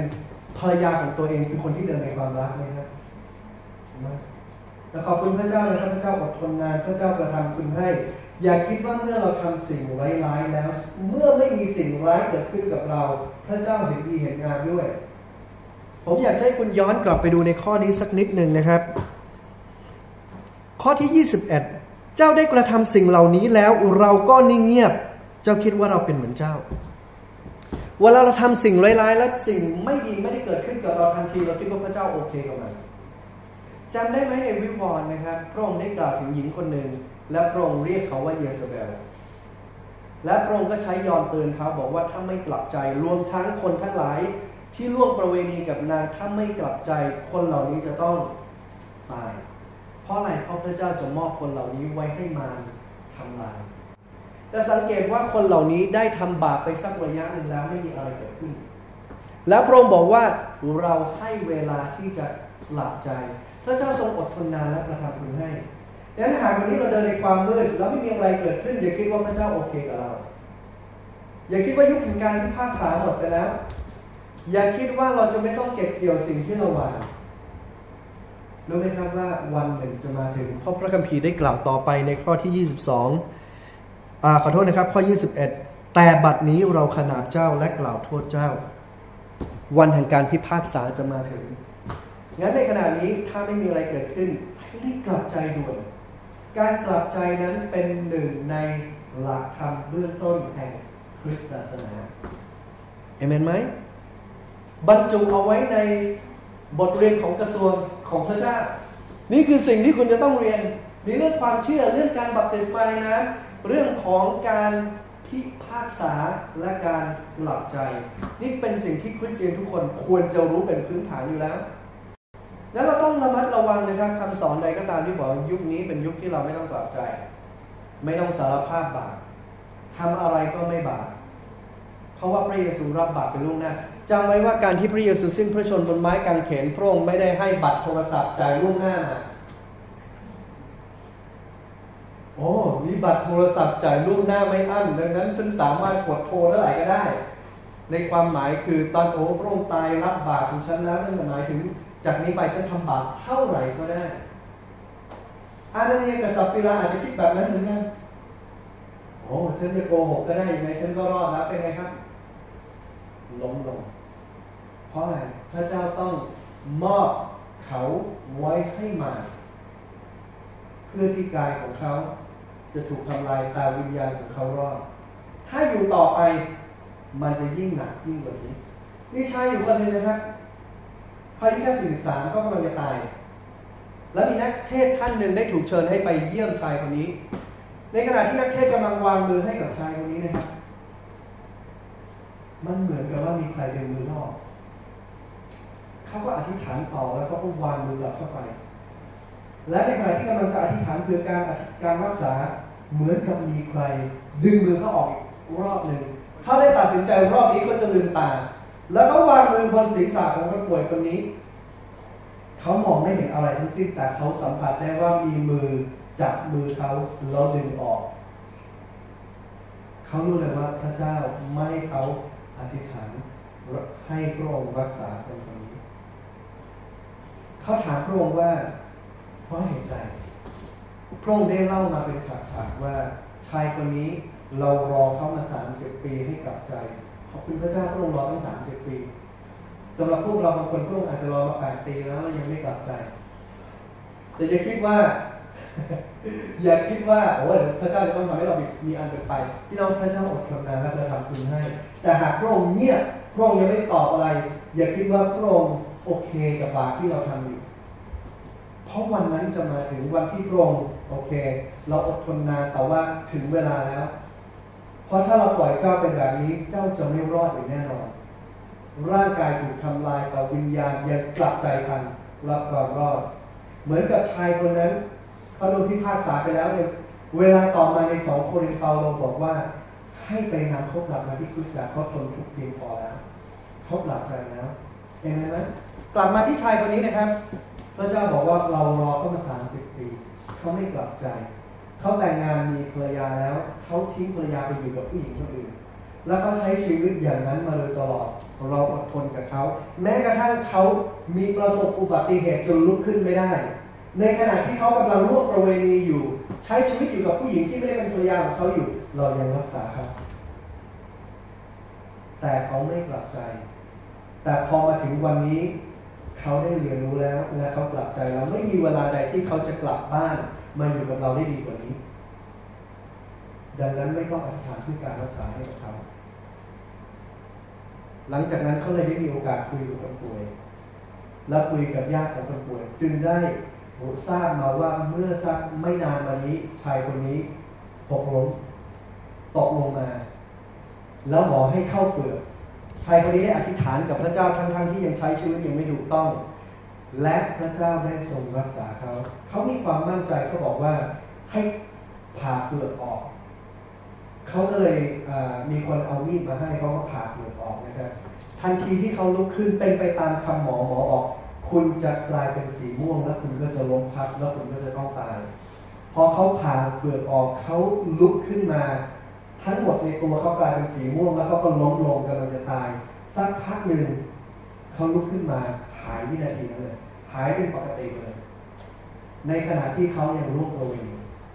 [SPEAKER 1] ภรรยาของตัวเองคือคนที่เดินในความรักไหมครับแต่ขอบคุณพระเจ้านะครับพระเจ้าอดทนนานพระเจ้ากระทำคุณให้อย่าคิดว่าเมื่อเราทำสิ่งร้ายๆแล้วเมื่อไม่มีสิ่งร้ายเกิดขึ้นกับเราพระเจ้าเห็นดีเห็นงามด้วยผมอยากให้คุณย้อนกลับไปดูในข้อนี้สักนิดหนึ่งนะครับข้อที่ยี่สิบเอ็ดเจ้าได้กระทำสิ่งเหล่านี้แล้วเราก็นิ่งเงียบเจ้าคิดว่าเราเป็นเหมือนเจ้าเวลาเราทำสิ่งร้ายๆแล้วสิ่งไม่ดีไม่ได้เกิดขึ้นกับเราทันทีเราคิดว่าพระเจ้าโอเคกับมันจำได้ไหมในวิวรณ์นะครับพระองค์ได้กล่าวถึงหญิงคนหนึ่งและพระองค์เรียกเขาว่าเยเซเบลและพระองค์ก็ใช้ยอนเตือนเขาบอกว่าถ้าไม่กลับใจรวมทั้งคนทั้งหลายที่ล่วงประเวณีกับนางถ้าไม่กลับใจคนเหล่านี้จะต้องตายเพราะอะไรเพราะพระเจ้าจะมอบคนเหล่านี้ไว้ให้มารทำลายแต่สังเกตว่าคนเหล่านี้ได้ทำบาปไปสักระยะหนึ่งแล้วไม่มีอะไรเกิดขึ้นแล้วพระองค์บอกว่าเราให้เวลาที่จะกลับใจพระเจ้าทรงอดทนนานและประทานคุณให้ดังนั้นหากวันนี้เราเดินในความมืดแล้วไม่มีอะไรเกิดขึ้นอย่าคิดว่าพระเจ้าโอเคกับเราอย่าคิดว่ายุคแห่งการพิพากษาหมดไปแล้วอย่าคิดว่าเราจะไม่ต้องเก็บเกี่ยวสิ่งที่เราหวานรู้ไหมครับว่าวันหนึ่งจะมาถึงเพราะพระคัมภีร์ได้กล่าวต่อไปในข้อที่ยี่สิบสองอ่าขอโทษนะครับข้อยี่สิบเอ็ดแต่บัดนี้เราขนาบเจ้าและกล่าวโทษเจ้าวันแห่งการพิพากษาจะมาถึงงั้นในขณะนี้ถ้าไม่มีอะไรเกิดขึ้นให้รีบกลับใจด่วนการกลับใจนั้นเป็นหนึ่งในหลักธรรมเบื้องต้นแห่งคริสตศาสนาเอเมนไหมบรรจุเอาไว้ในบทเรียนของกระทรวงของพระเจ้านี่คือสิ่งที่คุณจะต้องเรียนมีเรื่องความเชื่อเรื่องการบัพติศมาในน้ำเรื่องของการพิพากษาและการกลับใจนี่เป็นสิ่งที่คริสเตียนทุกคนควรจะรู้เป็นพื้นฐานอยู่แล้วแล้วเราต้องระมัดระวังนะครับคำสอนใดก็ตามที่บอกยุคนี้เป็นยุคที่เราไม่ต้องกลับใจไม่ต้องสารภาพบาปทำอะไรก็ไม่บาปเพราะว่าพระเยซูรับบาปเป็นล่วงหน้าจำไว้ว่าการที่พระเยซูสิ้นพระชนม์บนไม้กางเขนพระองค์ไม่ได้ให้บัตรโทรศัพท์จ่ายล่วงหน้าโอ้มีบัตรโทรศัพท์จ่ายล่วงหน้าไม่อั้นดังนั้นฉันสามารถกดโทรเท่าไหร่ก็ได้ในความหมายคือตอนโอ้พระองค์ตายรับบาปของฉันแล้วนั่นหมายถึงจากนี้ไปฉันทำบาปเท่าไหร่ก็ได้อานาเนียกับซัฟฟิราอาจจะคิดแบบนั้นเหมือนกันโอ้ฉันจะโกหกก็ได้ยังไงฉันก็รอดแล้วเป็นไงครับล้มลงเพราะอะไรพระเจ้าต้องมอบเขาไว้ให้มาเพื่อที่กายของเขาจะถูกทำลายแต่วิญญาณของเขารอดถ้าอยู่ต่อไปมันจะยิ่งหนักยิ่งกว่านี้นี่ชายอยู่คนนึงนะครับเขาอายุแค่สี่สิบสามก็กำลังจะตายแล้วมีนักเทศท่านหนึ่งได้ถูกเชิญให้ไปเยี่ยมชายคนนี้ในขณะที่นักเทศกำลังวางมือให้กับชายคนนี้นะครับมันเหมือนกับว่ามีใครดึงมือนอกเขาก็อธิษฐานต่อแล้วก็วางมือกลับเข้าไปและในขณะที่กำลังจะอธิษฐานคือการการรักษาเหมือนกับมีใครดึงมือเขาออกอีกรอบหนึ่งเขาได้ตัดสินใจรอบนี้เขาจะลืมตาแล้วเขาวางมือบนศีรษะของคนป่วยคนนี้เขามองไม่เห็นอะไรทั้งสิ้นแต่เขาสัมผัสได้ว่ามีมือจับมือเขาแล้วดึงออกเขารู้เลยว่าพระเจ้าไม่ให้เขาอธิษฐานให้พระองค์รักษาคนคนนี้เขาถามพระองค์ว่าเพราะเหตุใดพระองค์ได้เล่ามาเป็นฉากๆว่าชายคนนี้เรารอเขามาสามสิบปีให้กลับใจขอบคุณพระเจ้าพระองค์รอตั้งสามสิบปีสำหรับพวกเราบางคนพระองค์อาจจะรอมาแปดปีแล้วยังไม่กลับใจแต่อย่าคิดว่า อย่าคิดว่าโอ้ยพระเจ้าจะต้องทำให้เรามีอันเป็นไปพี่น้องพระเจ้าอดทนนานและจะทำคุณให้แต่หากพระองค์เงียบพระองค์ยังไม่ตอบอะไรอย่าคิดว่าพระองค์โอเคกับบาปที่เราทำอยู่เพราะวันนั้นจะมาถึงวันที่พระองค์โอเคเราอดทนนานแต่ว่าถึงเวลาแล้วเพราะถ้าเราปล่อยเจ้าเป็นแบบนี้เจ้าจะไม่รอดอย่างแน่นอนร่างกายถูกทำลายแต่วิญญาณยังกลับใจทันรับความรอดเหมือนกับชายคนนั้นเขาโดนพิพากษาไปแล้วเนี่ยเวลาต่อมาในสองโครินธ์เปาโลบอกว่าให้ไปนำเขากลับมาที่คริสตจักรเขาทนทุกข์เพียงพอแล้วเขากลับใจแล้วเห็นไหมกลับมาที่ชายคนนี้นะครับพระเจ้าบอกว่าเรารอเขามาสามสิบปีเขาไม่กลับใจเขาแต่งงานมีภรรยาแล้วเขาทิ้งภรรยาไปอยู่กับผู้หญิงคนอื่นแล้วเขาใช้ชีวิตอย่างนั้นมาโดยตลอดเราอดทนกับเขาแม้กระทั่งเขามีประสบอุบัติเหตุจนลุกขึ้นไม่ได้ในขณะที่เขากำลังร่วมประเวณีอยู่ใช้ชีวิตอยู่กับผู้หญิงที่ไม่ได้เป็นภรรยาของเขาอยู่เรายังรักษาเขาแต่เขาไม่กลับใจแต่พอมาถึงวันนี้เขาได้เรียนรู้แล้วและเขากลับใจแล้วไม่มีเวลาใดที่เขาจะกลับบ้านมาอยู่กับเราได้ดีกว่านี้ดังนั้นไม่ต้องอธิษฐานเพื่อการรักษาให้กับเขาหลังจากนั้นเขาเลยได้มีโอกาสคุยกับคนป่วยและคุยกับญาติของคนป่วยจึงได้ทราบมาว่าเมื่อสักไม่นานมานี้ชายคนนี้หกล้มตกลงมาแล้วหมอให้เข้าเฝือกชายคนนี้ได้อธิษฐานกับพระเจ้าทั้งๆที่ยังใช้ชีวิตยังไม่ถูกต้องและพระเจ้าได้ทรงรักษาเขาเขามีความมั่นใจเขาบอกว่าให้ผ่าเฝือกออกเขาก็เลยมีคนเอามีดมาให้เขาก็ผ่าเฝือกออกนะครับทันทีที่เขาลุกขึ้นเป็นไปตามคำหมอหมอบอกคุณจะกลายเป็นสีม่วงแล้วคุณก็จะล้มพับแล้วคุณก็จะต้องตายพอเขาผ่าเฝือกออกเขาลุกขึ้นมาทั้งหมดในตัวเขากลายเป็นสีม่วงแล้วเขาก็ล้มลงกำลังจะตายสักพักหนึ่งเขาลุกขึ้นมาหายวินาทีนั้นเลยหายเป็นปกติเลยในขณะที่เขายังลุกโรยอยู่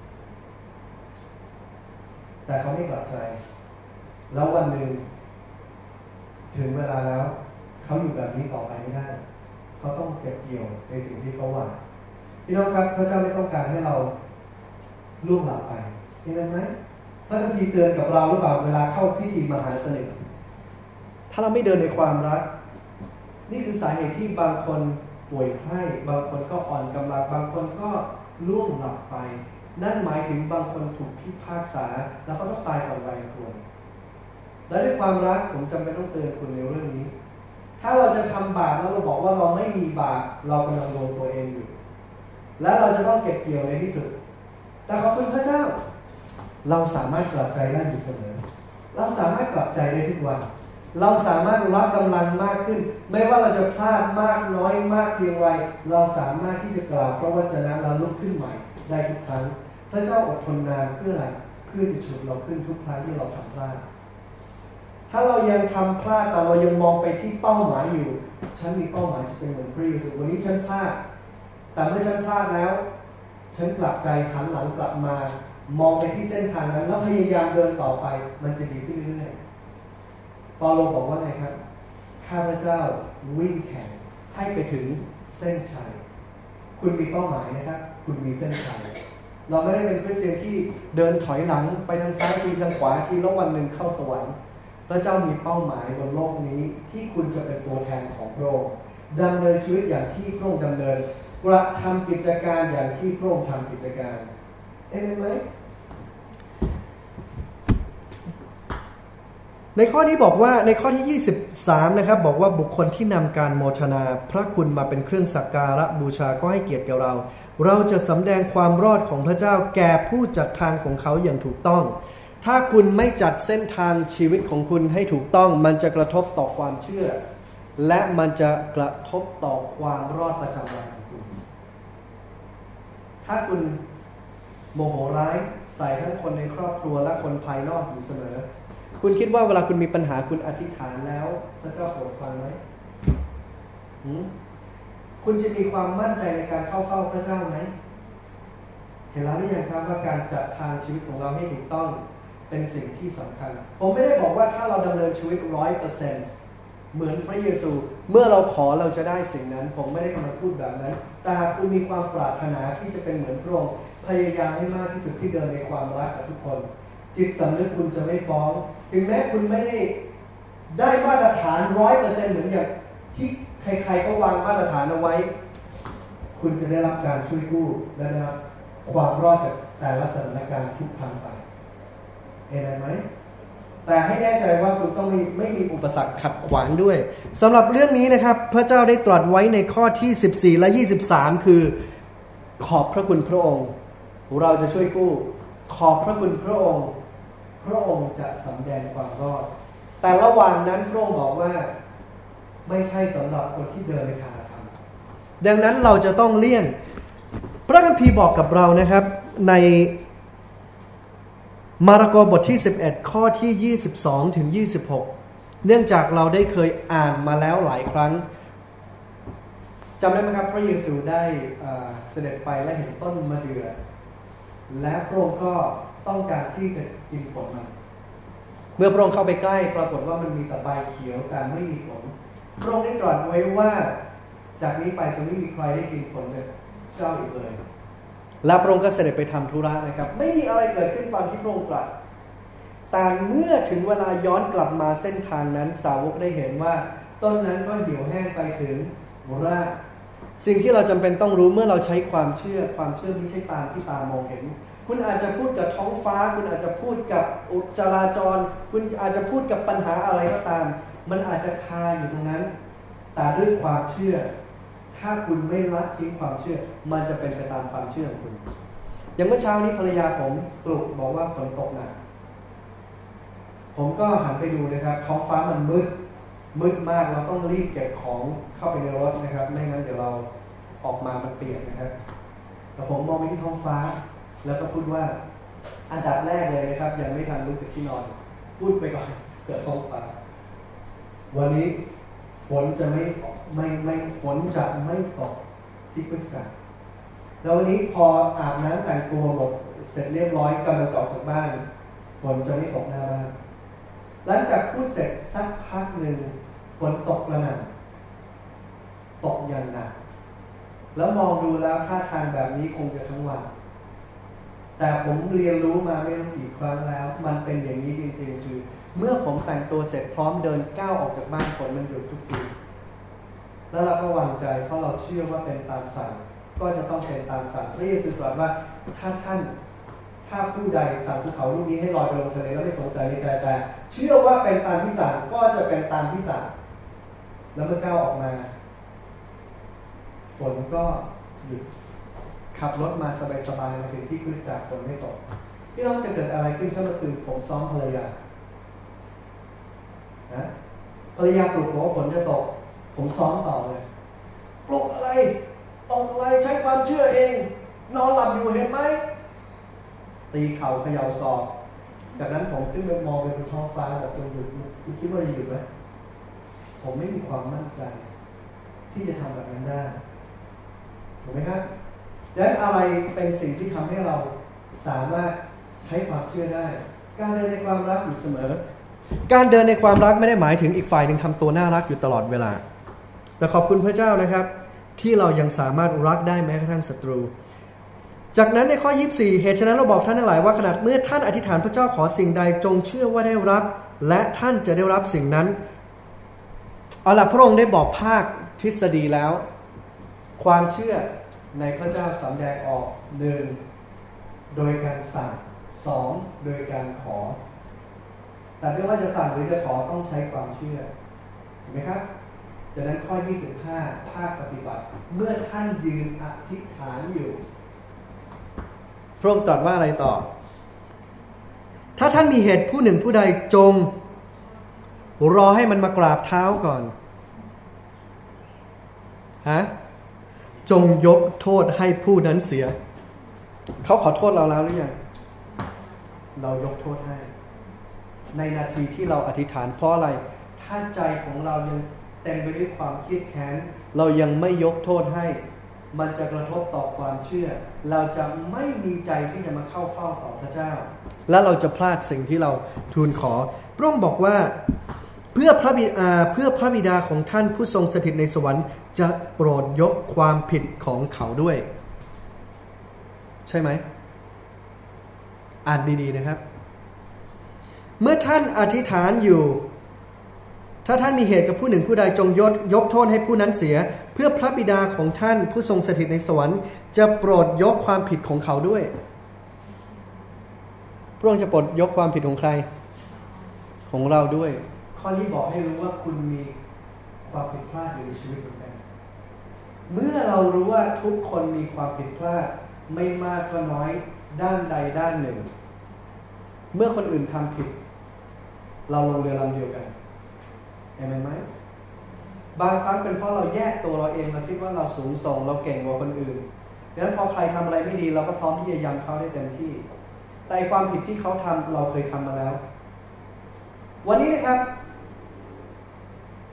[SPEAKER 1] แต่เขาไม่กลับใจแล้ววันหนึ่งถึงเวลาแล้วเขาอยู่แบบนี้ต่อไปไม่ได้เขาต้องเก็บเกี่ยวในสิ่งที่เขาหวังพี่น้องครับพระเจ้าไม่ต้องการให้เราล่วงหลับไปเห็นไหมพระคัมภีร์เตือนกับเราหรือเปล่าเวลาเข้าพิธีมหาสนิทถ้าเราไม่เดินในความรักนี่คือสาเหตุที่บางคนป่วยไข้บางคนก็อ่อนกำลังบางคนก็ล่วงหลับไปนั่นหมายถึงบางคนถูกพิพากษาแล้วเขาต้องตายก่อนวัยควรและด้วยความรักผมจำเป็นต้องเตือนคุณในเรื่องนี้ถ้าเราจะทำบาปแล้วเราบอกว่าเราไม่มีบาปเรากำลังโดนตัวเองอยู่และเราจะต้องเก็บเกี่ยวในที่สุดแต่ขอบคุณพระเจ้าเราสามารถกลับใจได้อยู่เสมอเราสามารถกลับใจได้ทุกวันเราสามารถรับกำลังมากขึ้นไม่ว่าเราจะพลาดมากน้อยมากเพียงไรเราสามารถที่จะกล่าวพระวจนะเราลุกขึ้นใหม่ได้ทุกครั้งพระเจ้าอดทนนานเพื่ออะไรเพื่อจะฉุดเราขึ้นทุกครั้งที่เราทำพลาดถ้าเรายังทำพลาดแต่เรายังมองไปที่เป้าหมายอยู่ฉันมีเป้าหมายจะเป็นเหมือนพระเยซูวันนี้ฉันพลาดแต่เมื่อฉันพลาดแล้วฉันกลับใจหันหลังกลับมามองไปที่เส้นทางนั้นแล้วพยายามเดินต่อไปมันจะดีขึ้นเรื่อยๆเปาโลบอกว่าไงครับข้าพเจ้าวิ่งแข่งให้ไปถึงเส้นชัยคุณมีเป้าหมายนะครับคุณมีเส้นชัยเราไม่ได้เป็นคริสเตียนที่เดินถอยหลังไปทางซ้ายทีทางขวาทีแล้ววันหนึ่งเข้าสวรรค์พระเจ้ามีเป้าหมายบนโลกนี้ที่คุณจะเป็นตัวแทนของพระองค์ดำเนินชีวิตอย่างที่พระองค์ดำเนินกระทำกิจการอย่างที่พระองค์ทำกิจการเห็นไหมในข้อนี้บอกว่าในข้อที่ยี่สิบสามนะครับบอกว่าบุคคลที่นำการโมทนาพระคุณมาเป็นเครื่องสักการะบูชาก็ให้เกียรติแก่เราเราจะสำแดงความรอดของพระเจ้าแก่ผู้จัดทางของเขาอย่างถูกต้องถ้าคุณไม่จัดเส้นทางชีวิตของคุณให้ถูกต้องมันจะกระทบต่อความเชื่อและมันจะกระทบต่อความรอดประจำวันของคุณถ้าคุณโมโหร้ายใส่ทั้งคนในครอบครัวและคนภายนอกอยู่เสมอคุณคิดว่าเวลาคุณมีปัญหาคุณอธิษฐานแล้วพระเจ้าโปรดฟังไหมคุณจะมีความมั่นใจในการเข้าเฝ้าพระเจ้าไหมเห็นแล้วหรือยังครับว่าการจัดทางชีวิตของเราให้ถูกต้องเป็นสิ่งที่สำคัญผมไม่ได้บอกว่าถ้าเราดำเนินชีวิตร้อยเปอร์เซ็นต์เหมือนพระเยซูเมื่อเราขอเราจะได้สิ่งนั้นผมไม่ได้กำลังพูดแบบนั้นแต่หากคุณมีความปรารถนาที่จะเป็นเหมือนพระองค์พยายามให้มากที่สุดที่เดินในความรักกับทุกคนจิตสำนึกคุณจะไม่ฟ้องถึงแม้คุณไม่ได้ได้มาตรฐานร้อยเปอร์เซ็นต์เหมือนอย่างที่ใครๆเขาวางมาตรฐานเอาไว้คุณจะได้รับการช่วยกู้และได้รับความรอดจากแต่ละสถานการณ์ทุกครั้งไปเห็นไหมแต่ให้แน่ใจว่าคุณต้องไม่ไม่มีอุปสรรคขัดขวางด้วยสำหรับเรื่องนี้นะครับพระเจ้าได้ตรัสไว้ในข้อที่สิบสี่และยี่สิบสามคือขอบพระคุณพระองค์เราจะช่วยกู้ขอบพระคุณพระองค์พระองค์จะสำแดงความรอดแต่ระหว่างนั้นพระองค์บอกว่าไม่ใช่สำหรับคนที่เดินในทางธรรมดังนั้นเราจะต้องเลี่ยงพระคัมภีร์บอกกับเรานะครับในมาระโกบทที่สิบเอ็ดข้อที่ยี่สิบสองถึงยี่สิบหกเนื่องจากเราได้เคยอ่านมาแล้วหลายครั้งจำได้ไหมครับพระเยซูได้เสด็จไปและเห็นต้นมะเดื่อและพระองค์ก็ต้องการที่จะกินผลมันเมื่อพระองค์เข้าไปใกล้ปรากฏว่ามันมีแต่ใบเขียวแต่ไม่มีผลพระองค์ได้ตรัสไว้ว่าจากนี้ไปจะไม่มีใครได้กินผลจากเจ้าอีกเลยและพระองค์ก็เสด็จไปทำธุระนะครับไม่มีอะไรเกิดขึ้นตอนที่พระองค์ตรัสแต่เมื่อถึงเวลาย้อนกลับมาเส้นทางนั้นสาวกได้เห็นว่าต้นนั้นก็เหี่ยวแห้งไปถึงรากสิ่งที่เราจำเป็นต้องรู้เมื่อเราใช้ความเชื่อความเชื่อไม่ใช่ตามที่ตามองเห็นคุณอาจจะพูดกับท้องฟ้าคุณอาจจะพูดกับอุจราจรคุณอาจจะพูดกับปัญหาอะไรก็ตามมันอาจจะคาอยู่ตรงนั้นแต่ด้วยความเชื่อถ้าคุณไม่ละทิ้งความเชื่อมันจะเป็นไปตามความเชื่อของคุณอย่างเมื่อเช้านี้ภรรยาผมปลุกบอกว่าฝนตกหนักผมก็หันไปดูนะครับท้องฟ้ามันมืดมืดมากเราต้องรีบเก็บของเข้าไปในรถนะครับไม่งั้นเดี๋ยวเราออกมามันเปียกนะครับแต่ผมมองไปที่ท้องฟ้าแล้วก็พูดว่าอันดับแรกเลยนะครับยังไม่ทันลุกจากที่นอนพูดไปก่อนเกิดท้องฟ้าวันนี้ฝนจะไม่ไม่ไม่ฝนจะไม่ตกที่พุทธศาสนาแล้ววันนี้พออาบน้ำแต่งตัวหมดเสร็จเรียบร้อยกำลังจะออกจากบ้านฝนจะไม่ตกหน้าบ้านหลังจากพูดเสร็จสักพักหนึ่งฝนตกแล้วนะตกอย่างหนักแล้วมองดูแล้วท่าทางแบบนี้คงจะทั้งวันแต่ผมเรียนรู้มาไม่รู้กี่ครั้งแล้วมันเป็นอย่างนี้จริงๆคือเมื่อผมแต่งตัวเสร็จพร้อมเดินก้าวออกจากบ้านฝนมันหยุดทุกทีแล้วเราก็วางใจเพราะเราเชื่อว่าเป็นตามสั่งก็จะต้องเป็นตามสั่งพระเยซูตรัสว่าถ้าท่านถ้าผู้ใดสั่งภูเขาลูกนี้ให้ลอยไปลงทะเลแล้วไม่สงสัยในใจแต่เชื่อว่าเป็นตามที่สั่งก็จะเป็นตามที่สั่งแล้วเมื่อก้าวออกมาฝนก็หยุดขับรถมาสบายๆมาถึงที่คริสตจักรฝนไม่ตกพี่น้องจะเกิดอะไรขึ้นถ้าเมื่อคืนผมซ้อมภรรยานะภรรยาปลุกบอกว่าฝนจะตกผมซ้อมต่อเลยปลุกอะไรตกอะไรใช้ความเชื่อเองนอนหลับอยู่เห็นไหมตีเข่าเขย่าศอกจากนั้นผมขึ้นไปมองไปบนท้องฟ้าบอกจะหยุดคุณคิดว่าจะหยุดไหมผมไม่มีความมั่นใจที่จะทำแบบนั้นได้ถูกไหมครับและอะไรเป็นสิ่งที่ทำให้เราสามารถใช้ความเชื่อได้การเดินในความรักอยู่เสมอการเดินในความรักไม่ได้หมายถึงอีกฝ่ายหนึ่งทำตัวน่ารักอยู่ตลอดเวลาแต่ขอบคุณพระเจ้านะครับที่เรายังสามารถรักได้แม้กระทั่งศัตรูจากนั้นในข้อยี่สิบสี่เหตุฉะนั้นเราบอกท่านทั้งหลายว่าขณะเมื่อท่านอธิษฐานพระเจ้าขอสิ่งใดจงเชื่อว่าได้รับและท่านจะได้รับสิ่งนั้นเอาล่ะพระองค์ได้บอกภาคทฤษฎีแล้วความเชื่อในพระเจ้าสำแดงออกหนึ่งโดยการสั่งสองโดยการขอแต่ไม่ว่าจะสั่งหรือจะขอต้องใช้ความเชื่อเห็นไหมครับจากนั้นข้อยี่สิบห้าภาคปฏิบัติเมื่อท่านยืนอธิษฐานอยู่พระองค์ตรัสว่าอะไรต่อถ้าท่านมีเหตุผู้หนึ่งผู้ใดจงรอให้มันมากราบเท้าก่อนฮะจงยกโทษให้ผู้นั้นเสียเขาขอโทษเราแล้วหรือยังเรายกโทษให้ในนาทีที่เราอธิษฐานเพราะอะไรถ้าใจของเรายังเต็มไปด้วยความเครียดแค้นเรายังไม่ยกโทษให้มันจะกระทบต่อความเชื่อเราจะไม่มีใจที่จะมาเข้าเฝ้าต่อพระเจ้าและเราจะพลาดสิ่งที่เราทูลขอพระองค์บอกว่าเพื่อพระบิดาเพื่อพระบิดาของท่านผู้ทรงสถิตในสวรรค์จะโปรดยกความผิดของเขาด้วยใช่ไหมอ่านดีๆนะครับเมื่อท่านอธิษฐานอยู่ถ้าท่านมีเหตุกับผู้หนึ่งผู้ใดจงยกยกโทษให้ผู้นั้นเสียเพื่อพระบิดาของท่านผู้ทรงสถิตในสวรรค์จะโปรดยกความผิดของเขาด้วยพระองค์จะโปรดยกความผิดของใครของเราด้วยข้อนี้บอกให้รู้ว่าคุณมีความผิดพลาดอยู่ในชีวิตของคุณเมื่อเรารู้ว่าทุกคนมีความผิดพลาดไม่มากก็น้อยด้านใดด้านหนึ่งเมื่อคนอื่นทำผิดเราลงเรือลำเดียวกันเห็นไหมบางครั้งเป็นเพราะเราแยกตัวเราเองเราคิดว่าเราสูงส่งเราเก่งกว่าคนอื่นดังนั้นพอใครทำอะไรไม่ดีเราก็พร้อมที่จะยำเขาได้เต็มที่แต่ความผิดที่เขาทำเราเคยทำมาแล้ววันนี้นะครับ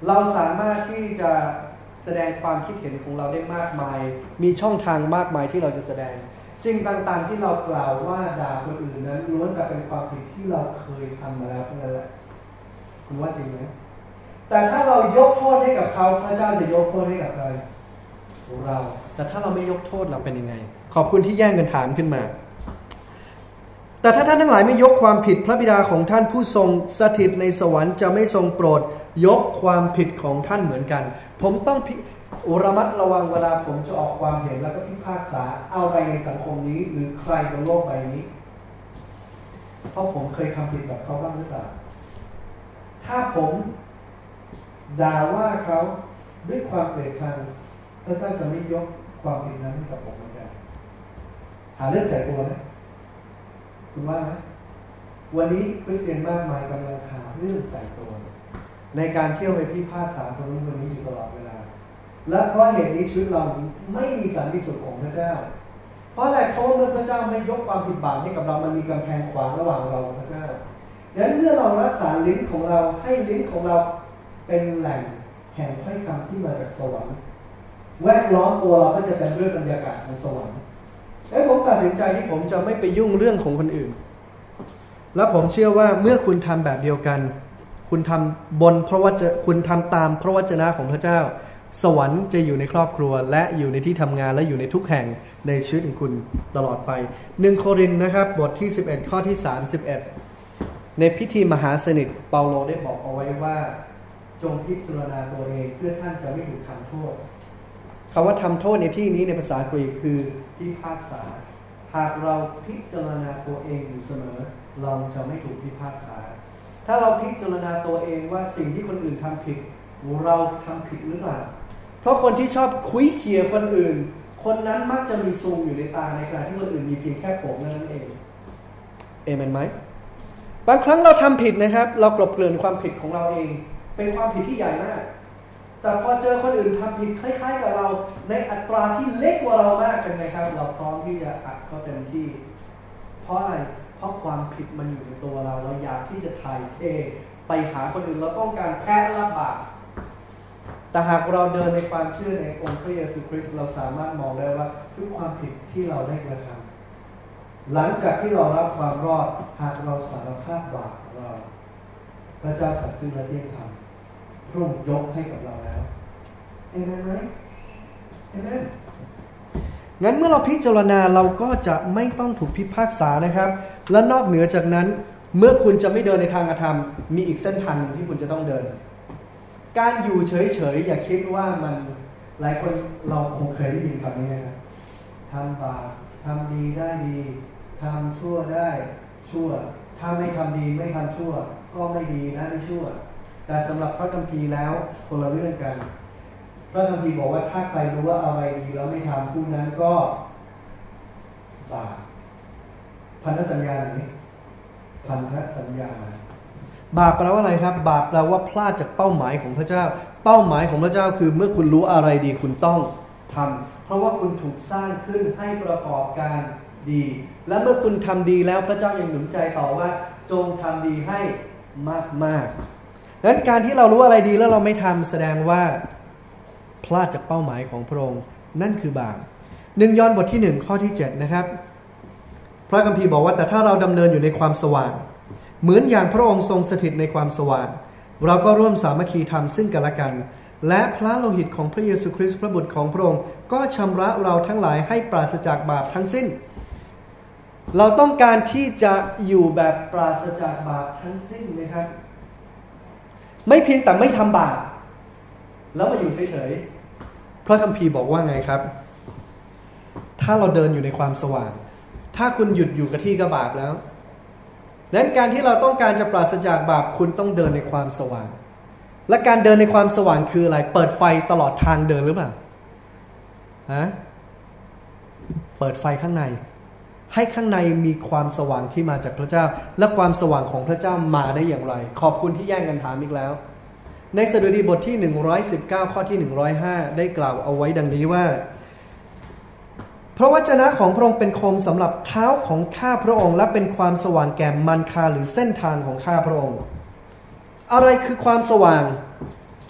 [SPEAKER 1] เราสามารถที่จะแสดงความคิดเห็นของเราได้มากมายมีช่องทางมากมายที่เราจะแสดงสิ่งต่างๆที่เรากล่าวว่าด่าคนอื่นนั้นล้วนแต่เป็นความผิดที่เราเคยทำมาแล้วทั้งนั้นแหละคุณว่าจริงไหมแต่ถ้าเรายกโทษให้กับเขาพระเจ้าจะยกโทษให้กับเราเราแต่ถ้าเราไม่ยกโทษเราเป็นยังไงขอบคุณที่แย่งกันถามขึ้นมาแต่ถ้าท่านทั้งหลายไม่ยกความผิดพระบิดาของท่านผู้ทรงสถิตในสวรรค์จะไม่ทรงโปรดยกความผิดของท่านเหมือนกันผมต้องระมัดระวังเวลาผมจะออกความเห็นแล้วก็พิพากษาอะไรในสังคมนี้หรือใครบนโลกใบนี้เพราะผมเคยทำผิดแบบเขาบ้างหรือเปล่าถ้าผมด่าว่าเขาด้วยความเกลียดชังพระเจ้าจะไม่ยกความผิดนั้นให้กับผมเหมือนกันหาเรื่องใส่ตัวนะคุณว่าไหมวันนี้คริสเตียนมากมายกำลังหาเรื่องใส่ตัวในการเที่ยวไปพิพากษาตรงนี้วันนี้อยู่ตลอดเวลาและเพราะเหตุนี้ชีวิตเราไม่มีสันติสุขของพระเจ้าเพราะอะไรเพราะเมื่อพระเจ้าไม่ยกความผิดบาปให้กับเรามันมีกำแพงขวางระหว่างเรากับพระเจ้าดังนั้นเมื่อเรารักษาลิ้นของเราให้ลิ้นของเราเป็นแหล่งแห่งถ้อยคำที่มาจากสวรรค์แวดล้อมตัวเราก็จะเต็มด้วยบรรยากาศของสวรรค์และผมตัดสินใจที่ผมจะไม่ไปยุ่งเรื่องของคนอื่นและผมเชื่อว่าเมื่อคุณทำแบบเดียวกันคุณทำบนเพราะว่าจะคุณทำตามพระวจนะของพระเจ้าสวรรค์จะอยู่ในครอบครัวและอยู่ในที่ทำงานและอยู่ในทุกแห่งในชีวิตของคุณตลอดไปหนึ่งโครินธ์นะครับบทที่สิบเอ็ดข้อที่สามสิบเอ็ดในพิธีมหาสนิทเปาโลได้บอกเอาไว้ว่าจงพิจารณาตัวเองเพื่อท่านจะไม่ถูกทำโทษคำว่าทำโทษในที่นี้ในภาษากรีกคือพิพากษาหากเราพิจารณาตัวเองอยู่เสมอเราจะไม่ถูกพิพากษาถ้าเราพิจารณาตัวเองว่าสิ่งที่คนอื่นทำผิดเราทำผิดหรือเปล่าเพราะคนที่ชอบคุยเคียคนอื่นคนนั้นมักจะมีซูมอยู่ในตาในขณะที่คนอื่นมีเพียงแค่ผมนั่นเองเอเมนไหมบางครั้งเราทำผิดนะครับเรากลบเกลื่อนความผิดของเราเองเป็นความผิดที่ใหญ่มากแต่พอเจอคนอื่นทำผิดคล้ายๆกับเราในอัตราที่เล็กกว่าเรามากเป็นไงครับเราพร้อมที่จะอัดเขาเต็มที่เพราะอะไรเพราะความผิดมันอยู่ในตัวเราเราอยากที่จะถ่ายเทไปหาคนอื่นเราต้องการแพ้รับบาปแต่หากเราเดินในความเชื่อในองค์พระเยซูคริสต์เราสามารถมองได้ว่าทุกความผิดที่เราได้กระทำหลังจากที่เรารับความรอดหากเราสารภาพบาปของเราพระเจ้าสัตย์ซื่อและเที่ยงธรรมพระองค์ยกให้กับเราแล้วเอเมนไหมเอเมนงั้นเมื่อเราพิจารณาเราก็จะไม่ต้องถูกพิพากษานะครับและนอกเหนือจากนั้นเมื่อคุณจะไม่เดินในทางอธรรมมีอีกเส้นทางนึงที่คุณจะต้องเดินการอยู่เฉยๆอย่าคิดว่ามันหลายคนเราคงเคยได้ยินคำนี้นะครับทำบาปทำดีได้ดีทำชั่วได้ชั่วถ้าไม่ทำดีไม่ทำชั่วก็ไม่ดีนะไม่ชั่วแต่สำหรับพระคัมภีร์แล้วคนละเรื่องกันพระคัมภีร์บอกว่าถ้าใครรู้ว่าอะไรดีแล้วไม่ทำผู้นั้นก็บาปพันธสัญญาไหนพันธสัญญาบาปแปลว่าอะไรครับบาปแปลว่าพลาดจากเป้าหมายของพระเจ้าเป้าหมายของพระเจ้าคือเมื่อคุณรู้อะไรดีคุณต้องทำเพราะว่าคุณถูกสร้างขึ้นให้ประกอบการดีและเมื่อคุณทำดีแล้วพระเจ้ายังหนุนใจต่อว่าจงทำดีให้มากๆดังนั้นการที่เรารู้อะไรดีแล้วเราไม่ทำแสดงว่าพลาดจากเป้าหมายของพระองค์นั่นคือบาปหนึ่งยอห์นบทที่หนึ่งข้อที่เจ็ดนะครับพระคัมภีร์บอกว่าแต่ถ้าเราดำเนินอยู่ในความสว่างเหมือนอย่างพระองค์ทรงสถิตในความสว่างเราก็ร่วมสามัคคีธรรมซึ่งกันและกันและพระโลหิตของพระเยซูคริสต์พระบุตรของพระองค์ก็ชำระเราทั้งหลายให้ปราศจากบาปทั้งสิ้นเราต้องการที่จะอยู่แบบปราศจากบาปทั้งสิ้นนะครับไม่เพียงแต่ไม่ทำบาปแล้วมาอยู่เฉยๆพระคัมภีร์บอกว่าไงครับถ้าเราเดินอยู่ในความสว่างถ้าคุณหยุดอยู่กับที่ก็บาปแล้วดังนั้นการที่เราต้องการจะปราศจากบาปคุณต้องเดินในความสว่างและการเดินในความสว่างคืออะไรเปิดไฟตลอดทางเดินหรือเปล่าฮะเปิดไฟข้างในให้ข้างในมีความสว่างที่มาจากพระเจ้าและความสว่างของพระเจ้ามาได้อย่างไรขอบคุณที่แย่งกันถามอีกแล้วในสดุดีบทที่หนึ่งร้อยสิบเก้าข้อที่หนึ่งร้อยห้าได้กล่าวเอาไว้ดังนี้ว่าพระวจนะของพระองค์เป็นโคมสำหรับเท้าของข้าพระองค์และเป็นความสว่างแก่มันคาหรือเส้นทางของข้าพระองค์อะไรคือความสว่าง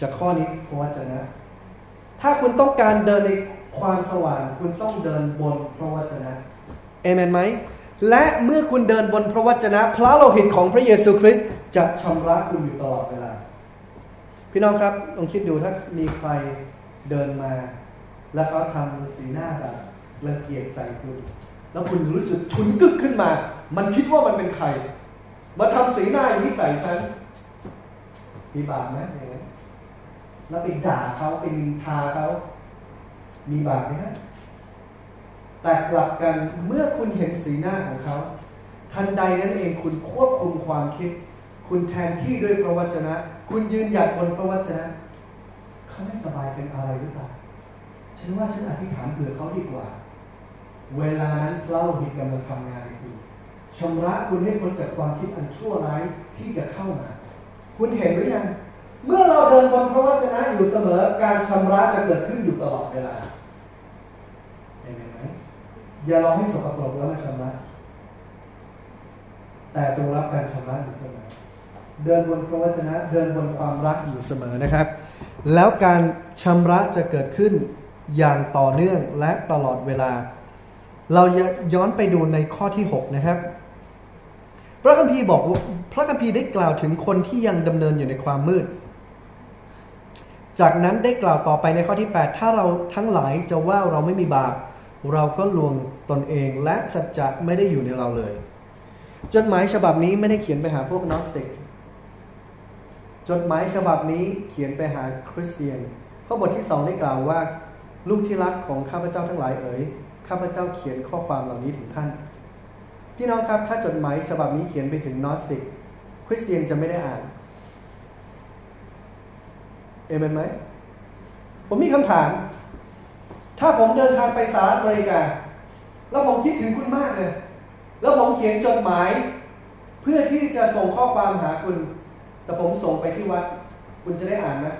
[SPEAKER 1] จากข้อนี้พระวจนะถ้าคุณต้องการเดินในความสว่างคุณต้องเดินบนพระวจนะเอเมนไหมและเมื่อคุณเดินบนพระวจนะพระโลหิตของพระเยซูคริสต์จะชำระคุณอยู่ตลอดเวลาพี่น้องครับลองคิดดูถ้ามีใครเดินมาแล้วเขาทำสีหน้าแบบรังเกียจใส่คุณแล้วคุณรู้สึกฉุนกึกขึ้นมามันคิดว่ามันเป็นใครมาทำสีหน้าอย่างนี้ใส่ฉันมีบาปไหมอย่างนั้นแล้วไปด่าเขาไปนินทาเขามีบาปไหมฮะแต่กลับกันเมื่อคุณเห็นสีหน้าของเขาทันใดนั้นเองคุณควบคุมความคิดคุณแทนที่ด้วยพระวจนะคุณยืนหยัดบนพระวจนะเขาไม่สบายเป็นอะไรหรือเปล่าฉันว่าฉันอธิษฐานเผื่อเขาดีกว่าเวลานั้นพระโลหิตกำลังทำงานในคุณชำระคุณให้พ้นจากความคิดอันชั่วร้ายที่จะเข้ามาคุณเห็นหรือยังเมื่อเราเดินบนพระวจนะอยู่เสมอการชำระจะเกิดขึ้นอยู่ตลอดเวลาเห็นไหมอย่าลองให้สกปรกแล้วมาชำระแต่จงรับการชำระอยู่เสมอเดินบนพระวจนะเดินบนความรักอยู่เสมอนะครับแล้วการชำระจะเกิดขึ้นอย่างต่อเนื่องและตลอดเวลาเราย้อนไปดูในข้อที่หกนะครับพระคัมภีร์บอกว่าพระคัมภีร์ได้กล่าวถึงคนที่ยังดำเนินอยู่ในความมืดจากนั้นได้กล่าวต่อไปในข้อที่แปดถ้าเราทั้งหลายจะว่าเราไม่มีบาปเราก็ลวงตนเองและสัจจะไม่ได้อยู่ในเราเลยจดหมายฉบับนี้ไม่ได้เขียนไปหาพวกนอสติกจดหมายฉบับนี้เขียนไปหาคริสเตียนข้อบทที่สองได้กล่าวว่าลูกที่รักของข้าพเจ้าทั้งหลายเอ๋ยข้าพเจ้าเขียนข้อความเหล่านี้ถึงท่านพี่น้องครับถ้าจดหมายฉบับนี้เขียนไปถึงนอสติกคริสเตียนจะไม่ได้อ่านเอเมนไหมผมมีคำถามถ้าผมเดินทางไปสหรัฐอเมริกาแล้วผมคิดถึงคุณมากเลยแล้วผมเขียนจดหมายเพื่อที่จะส่งข้อความหาคุณแต่ผมส่งไปที่วัดคุณจะได้อ่านนะ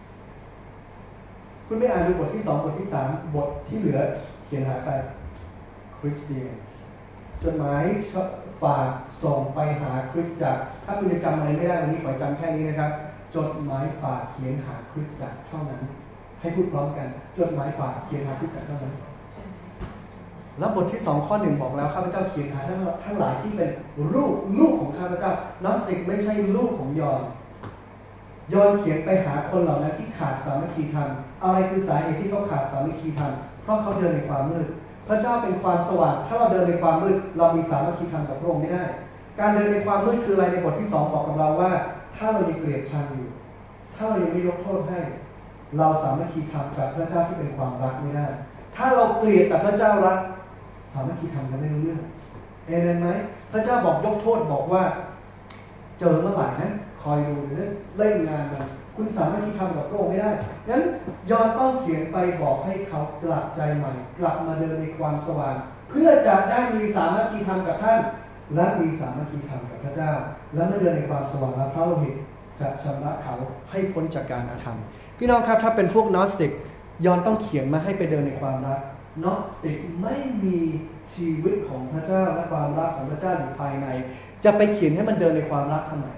[SPEAKER 1] คุณไม่อ่านดูบทที่สองบทที่สามบทที่เหลือเขียนหาไปคริสเตียนจดหมายฝากส่งไปหาคริสตจักรถ้าคุณจะจำอะไรไม่ได้วันนี้ขอจำแค่นี้นะครับจดหมายฝากเขียนหาคริสตจักรเท่านั้นให้พูดพร้อมกันจดหมายฝากเขียนหาคริสตจักรเท่านั้นแล้วบทที่สองข้อหนึ่งบอกแล้วข้าพเจ้าเขียนหาทั้งหลายที่เป็นลูกลูกของข้าพเจ้านอสติกไม่ใช่ลูกของยอนยอนเขียนไปหาคนเหล่านั้นที่ขาดสามัคคีธรรมอะไรคือสาเหตุที่เขาขาดสามัคคีธรรมเพราะเขาเดินในความมืดพระเจ้าเป็นความสว่างถ้าเราเดินในความมืดเรามีสามัคคีธรรมกับพระองค์ไม่ได้การเดินในความมืดคืออะไรในบทที่สองบอกกับเราว่าถ้าเรายังเกลียดชังอยู่ถ้าเรายังไม่ยกโทษให้เราสามัคคีธรรมกับพระเจ้าที่เป็นความรักไม่ได้ถ้าเราเกลียดแต่พระเจ้ารักสามัคคีธรรมกันไม่รู้เรื่องเอเมนไหมพระเจ้าบอกยกโทษบอกว่าเจอเมื่อไหร่นะคอยดูเล่นงานมันคุณสามัคคีธรรมกับพระองค์ไม่ได้งั้นยอห์นต้องเขียนไปบอกให้เขากลับใจใหม่กลับมาเดินในความสว่างเพื่อจะได้มีสามัคคีธรรมกับท่านและมีสามัคคีธรรมกับพระเจ้าและเมื่อเดินในความสว่างแล้วพระโลหิตจะชำระเขาให้พ้นจากการอาธรรมพี่น้องครับถ้าเป็นพวกนอสติกยอห์นต้องเขียนมาให้ไปเดินในความรักนอสติกไม่มีชีวิตของพระเจ้าและความรักของพระเจ้าอยู่ภายในจะไปเขียนให้มันเดินในความรักทำไม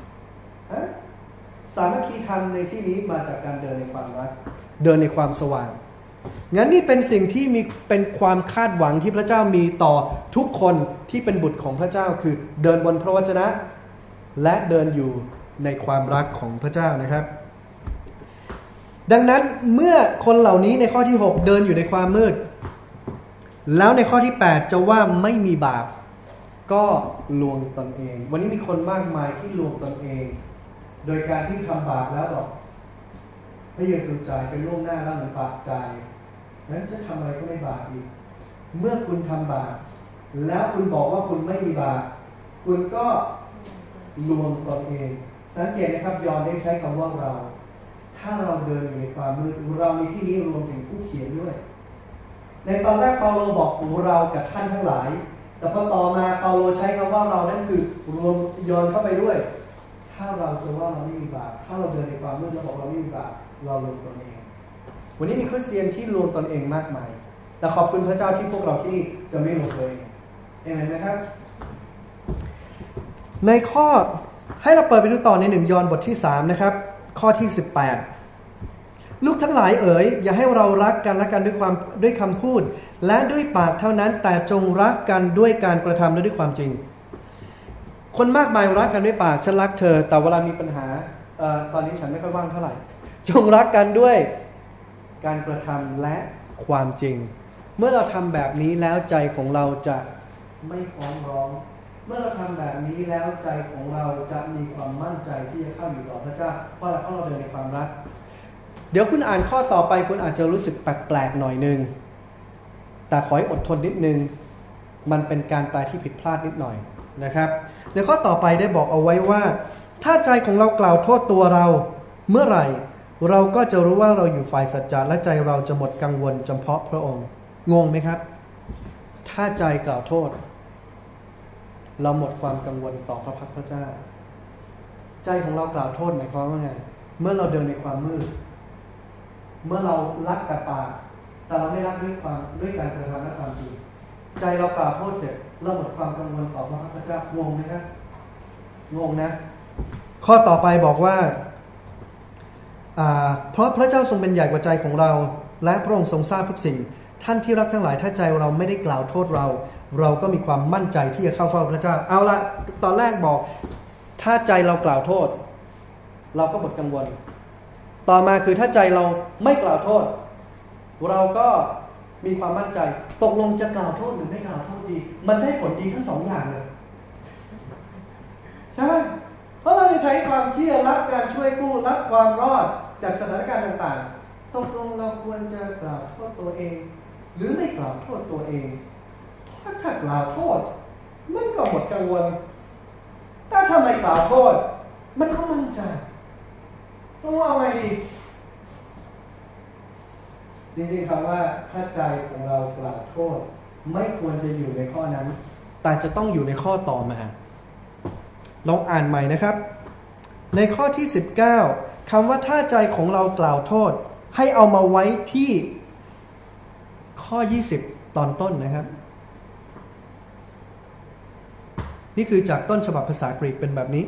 [SPEAKER 1] สามัคคีธรรมในที่นี้มาจากการเดินในความรักเดินในความสว่างงั้นนี่เป็นสิ่งที่มีเป็นความคาดหวังที่พระเจ้ามีต่อทุกคนที่เป็นบุตรของพระเจ้าคือเดินบนพระวจนะและเดินอยู่ในความรักของพระเจ้านะครับดังนั้นเมื่อคนเหล่านี้ในข้อที่หกเดินอยู่ในความมืดแล้วในข้อที่แปดจะว่าไม่มีบาปก็ลวงตนเองวันนี้มีคนมากมายที่ลวงตนเองโดยการที่ทำบาปแล้วบอกพระเยซูจ่ายเป็นล่วงหน้าแล้วเหมือนบาปจ่ายนั้นจะทำอะไรก็ไม่บาปอีกเมื่อคุณทำบาปแล้วคุณบอกว่าคุณไม่มีบาปคุณก็ลวงตนเองสังเกตนะครับยอห์นได้ใช้คำว่าเราถ้าเราเดินอยู่ในความมืดเราในที่นี้รวมถึงผู้เขียนด้วยในตอนแรกเปาโลบอกเรากับท่านทั้งหลายแต่พอต่อมาเปาโลใช้คำว่าเรานั่นคือรวมยอห์นเข้าไปด้วยถ้าเราจะว่าเราไม่มีบาปถ้าเราเดินในความมืดแล้วบอกเราไม่มีบาปเราลวงตนเองวันนี้มีคริสเตียนที่ลวงตนเองมากมายแต่ขอบคุณพระเจ้าที่พวกเราที่นี่จะไม่ลวงตัวเองเห็นไหมครับในข้อให้เราเปิดไปดูต่อในหนึ่งยอห์นบทที่สามนะครับข้อที่สิบแปดลูกทั้งหลายเอ๋ยอย่าให้เรารักกันและกันด้วยความด้วยคำพูดและด้วยปากเท่านั้นแต่จงรักกันด้วยการกระทำและด้วยความจริงคนมากมายรักกันด้วยปากฉันรักเธอแต่เวลามีปัญหาเอ่อตอนนี้ฉันไม่ค่อยว่างเท่าไหร่จงรักกันด้วยการกระทำและความจริงเมื่อเราทำแบบนี้แล้วใจของเราจะไม่ฟ้องร้องเมื่อเราทำแบบนี้แล้วใจของเราจะมีความมั่นใจที่จะเข้าอยู่ต่อพระเจ้าเพราะเราเพราะเราเดินในความรักเดี๋ยวคุณอ่านข้อต่อไปคุณอาจจะรู้สึกแปลกๆหน่อยนึงแต่ขอให้อดทนนิดนึงมันเป็นการแปลที่ผิดพลาดนิดหน่อยนะครับในข้อต่อไปได้บอกเอาไว้ว่าถ้าใจของเรากล่าวโทษตัวเราเมื่อไหร่เราก็จะรู้ว่าเราอยู่ฝ่ายสัจจะและใจเราจะหมดกังวลจำเพาะพระองค์งงไหมครับถ้าใจกล่าวโทษเราหมดความกังวลต่อพระพักตร์พระเจ้าใจของเรากล่าวโทษหมายความว่าไงเมื่อเราเดินในความมืดเมื่อเรารักแต่ปากแต่เราไม่รักด้วยความด้วยการกระทำและความจริงใจเรากล่าวโทษเสร็จเราหมดความกังวลต่อพระพักตร์พระเจ้างงไหมครับงงนะข้อต่อไปบอกว่าเพราะพระเจ้าทรงเป็นใหญ่กว่าใจของเราและพระองค์ทรงทราบทุกสิ่งท่านที่รักทั้งหลายถ้าใจเราไม่ได้กล่าวโทษเราเราก็มีความมั่นใจที่จะเข้าเฝ้าพระเจ้าเอาละตอนแรกบอกถ้าใจเรากล่าวโทษเราก็หมดกังวลต่อมาคือถ้าใจเราไม่กล่าวโทษเราก็มีความมั่นใจตกลงจะกล่าวโทษหรือไม่กล่าวโทษดีมันได้ผลดีทั้งสองอย่างเลยใช่ไหมเพราะเราจะใช้ความเชื่อรับการช่วยกู้รับความรอดจากสถานการณ์ต่างๆตกลงเราควรจะกล่าวโทษตัวเองหรือไม่กล่าวโทษตัวเองถ้าถ้ากล่าวโทษมันก็หมดกังวลถ้าทำไมกล่าวโทษมันก็มั่นใจต้องเอาไงดีจริงๆคำว่าถ้าใจของเรากล่าวโทษไม่ควรจะอยู่ในข้อนั้นแต่จะต้องอยู่ในข้อต่อมาลองอ่านใหม่นะครับในข้อที่สิบเก้าคำว่าถ้าใจของเรากล่าวโทษให้เอามาไว้ที่ข้อยี่สิบตอนต้นนะครับนี่คือจากต้นฉบับภาษากรีกเป็นแบบนี้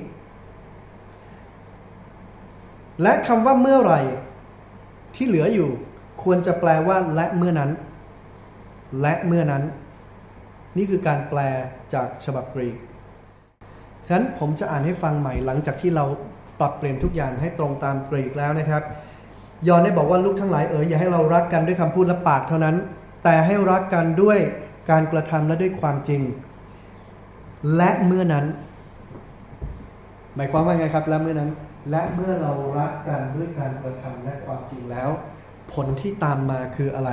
[SPEAKER 1] และคำว่าเมื่อไหร่ที่เหลืออยู่ควรจะแปลว่าและเมื่อนั้นและเมื่อนั้นนี่คือการแปลจากฉบับกรีกฉะนั้นผมจะอ่านให้ฟังใหม่หลังจากที่เราปรับเปลี่ยนทุกอย่างให้ตรงตามกรีกแล้วนะครับยอห์นได้บอกว่าลูกทั้งหลายเอ๋ยอย่าให้เรารักกันด้วยคำพูดและปากเท่านั้นแต่ให้รักกันด้วยการกระทำและด้วยความจริงและเมื่อนั้นหมายความว่าไงครับและเมื่อนั้นและเมื่อเรารักกันด้วยการกระทำและความจริงแล้วผลที่ตามมาคืออะไร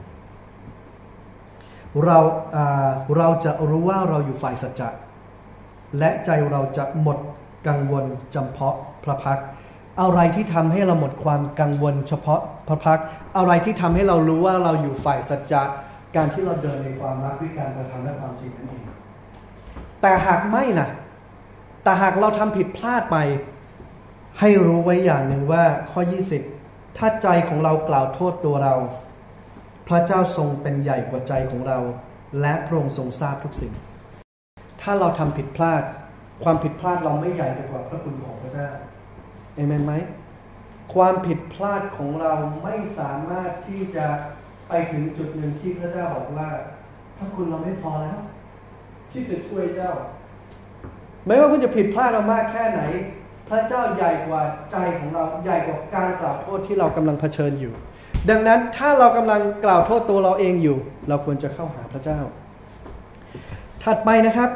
[SPEAKER 1] เราเราจะรู้ว่าเราอยู่ฝ่ายสัจจะและใจเราจะหมดกังวลจำเพาะพระพักตร์อะไรที่ทำให้เราหมดความกังวลเฉพาะพระพักตร์อะไรที่ทำให้เรารู้ว่าเราอยู่ฝ่ายสัจจะการที่เราเดินในความรักด้วยการกระทำและความจริงนั่นเองแต่หากไม่นะแต่หากเราทำผิดพลาดไปให้รู้ไว้อย่างหนึ่งว่าข้อยี่สิบถ้าใจของเรากล่าวโทษตัวเราพระเจ้าทรงเป็นใหญ่กว่าใจของเราและพระองค์ทรงทราบทุกสิ่งถ้าเราทำผิดพลาดความผิดพลาดเราไม่ใหญ่ไปกว่าพระคุณของพระเจ้าเอเมนไหมความผิดพลาดของเราไม่สามารถที่จะไปถึงจุดหนึ่งที่พระเจ้าบอกว่าพระคุณเราไม่พอแล้วที่จะช่วยเจ้าไม่ว่าคุณจะผิดพลาดเรามากแค่ไหนพระเจ้าใหญ่กว่าใจของเราใหญ่กว่าการกล่าวโทษที่เรากำลังเผชิญอยู่ดังนั้นถ้าเรากำลังกล่าวโทษตัวเราเองอยู่เราควรจะเข้าหาพระเจ้าถัดไปนะครับ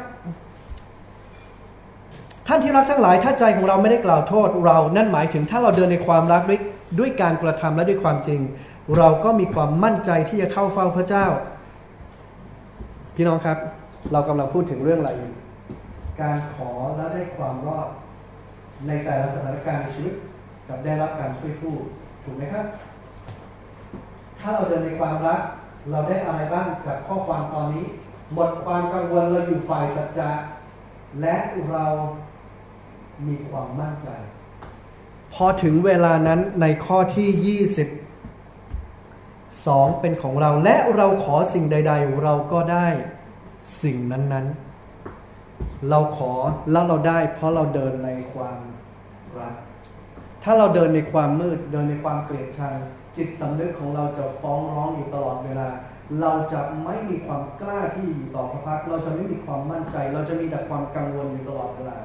[SPEAKER 1] ท่านที่รักทั้งหลายถ้าใจของเราไม่ได้กล่าวโทษเรานั่นหมายถึงถ้าเราเดินในความรักด้วยด้วยการกระทำและด้วยความจริงเราก็มีความมั่นใจที่จะเข้าเฝ้าพระเจ้าพี่น้องครับเรากำลังพูดถึงเรื่องอะไรอยู่การขอและได้ความรอดในแต่ละสถานการณ์ในชีวิตกับได้รับการช่วยกู้ถูกไหมครับถ้าเราเดินในความรักเราได้อะไรบ้างจากข้อความตอนนี้หมดความกังวลเราอยู่ฝ่ายสัจจะและเรามีความมั่นใจพอถึงเวลานั้นในข้อที่ยี่สิบสองเป็นของเราและเราขอสิ่งใดๆเราก็ได้สิ่งนั้นๆเราขอแล้วเราได้เพราะเราเดินในความรักถ้าเราเดินในความมืดเดินในความเกลียดชังจิตสำนึกของเราจะฟ้องร้องอยู่ตลอดเวลาเราจะไม่มีความกล้าที่อยู่ต่อพระพักเราจะไม่มีความมั่นใจเราจะมีแต่ความกังวลอยู่ตลอดเวลา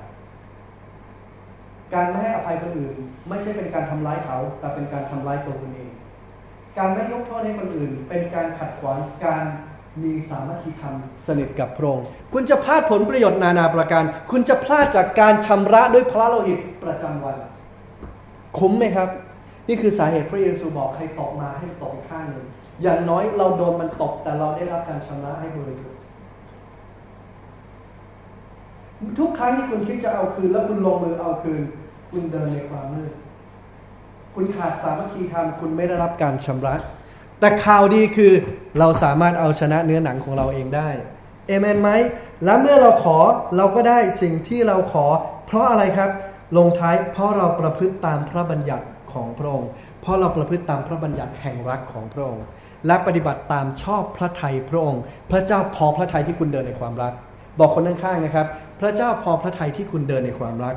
[SPEAKER 1] การไม่ให้อภัยคนอื่นไม่ใช่เป็นการทำร้ายเขาแต่เป็นการทำร้ายตัวคุณเองการไม่ยกโทษให้คนอื่นเป็นการขัดขวางการมีสามัคคีธรรมสนิทกับพระองค์คุณจะพลาดผลประโยชน์นานาประการคุณจะพลาดจากการชำระด้วยพระโลหิตประจำวันคุ้มไหมครับนี่คือสาเหตุพระเยซูบอกใครตกมาให้ตกอีกข้างหนึ่งอย่างน้อยเราโดนมันตกแต่เราได้รับการชำระให้บริสุทธิ์ทุกครั้งที่คุณคิดจะเอาคืนแล้วคุณลงมือเอาคืนคุณเดินในความมืดคุณขาดสามัคคีธรรมคุณไม่ได้รับการชำระแต่ข่าวดีคือเราสามารถเอาชนะเนื้อหนังของเราเองได้เอเมนไหมและเมื่อเราขอเราก็ได้สิ่งที่เราขอเพราะอะไรครับลงท้ายเพราะเราประพฤติตามพระบัญญัติของพระองค์เพราะเราประพฤติตามพระบัญญัติแห่งรักของพระองค์และปฏิบัติตามชอบพระทัยพระองค์พระเจ้าพอพระทัยที่คุณเดินในความรักบอกคนข้างๆนะครับพระเจ้าพอพระทัยที่คุณเดินในความรัก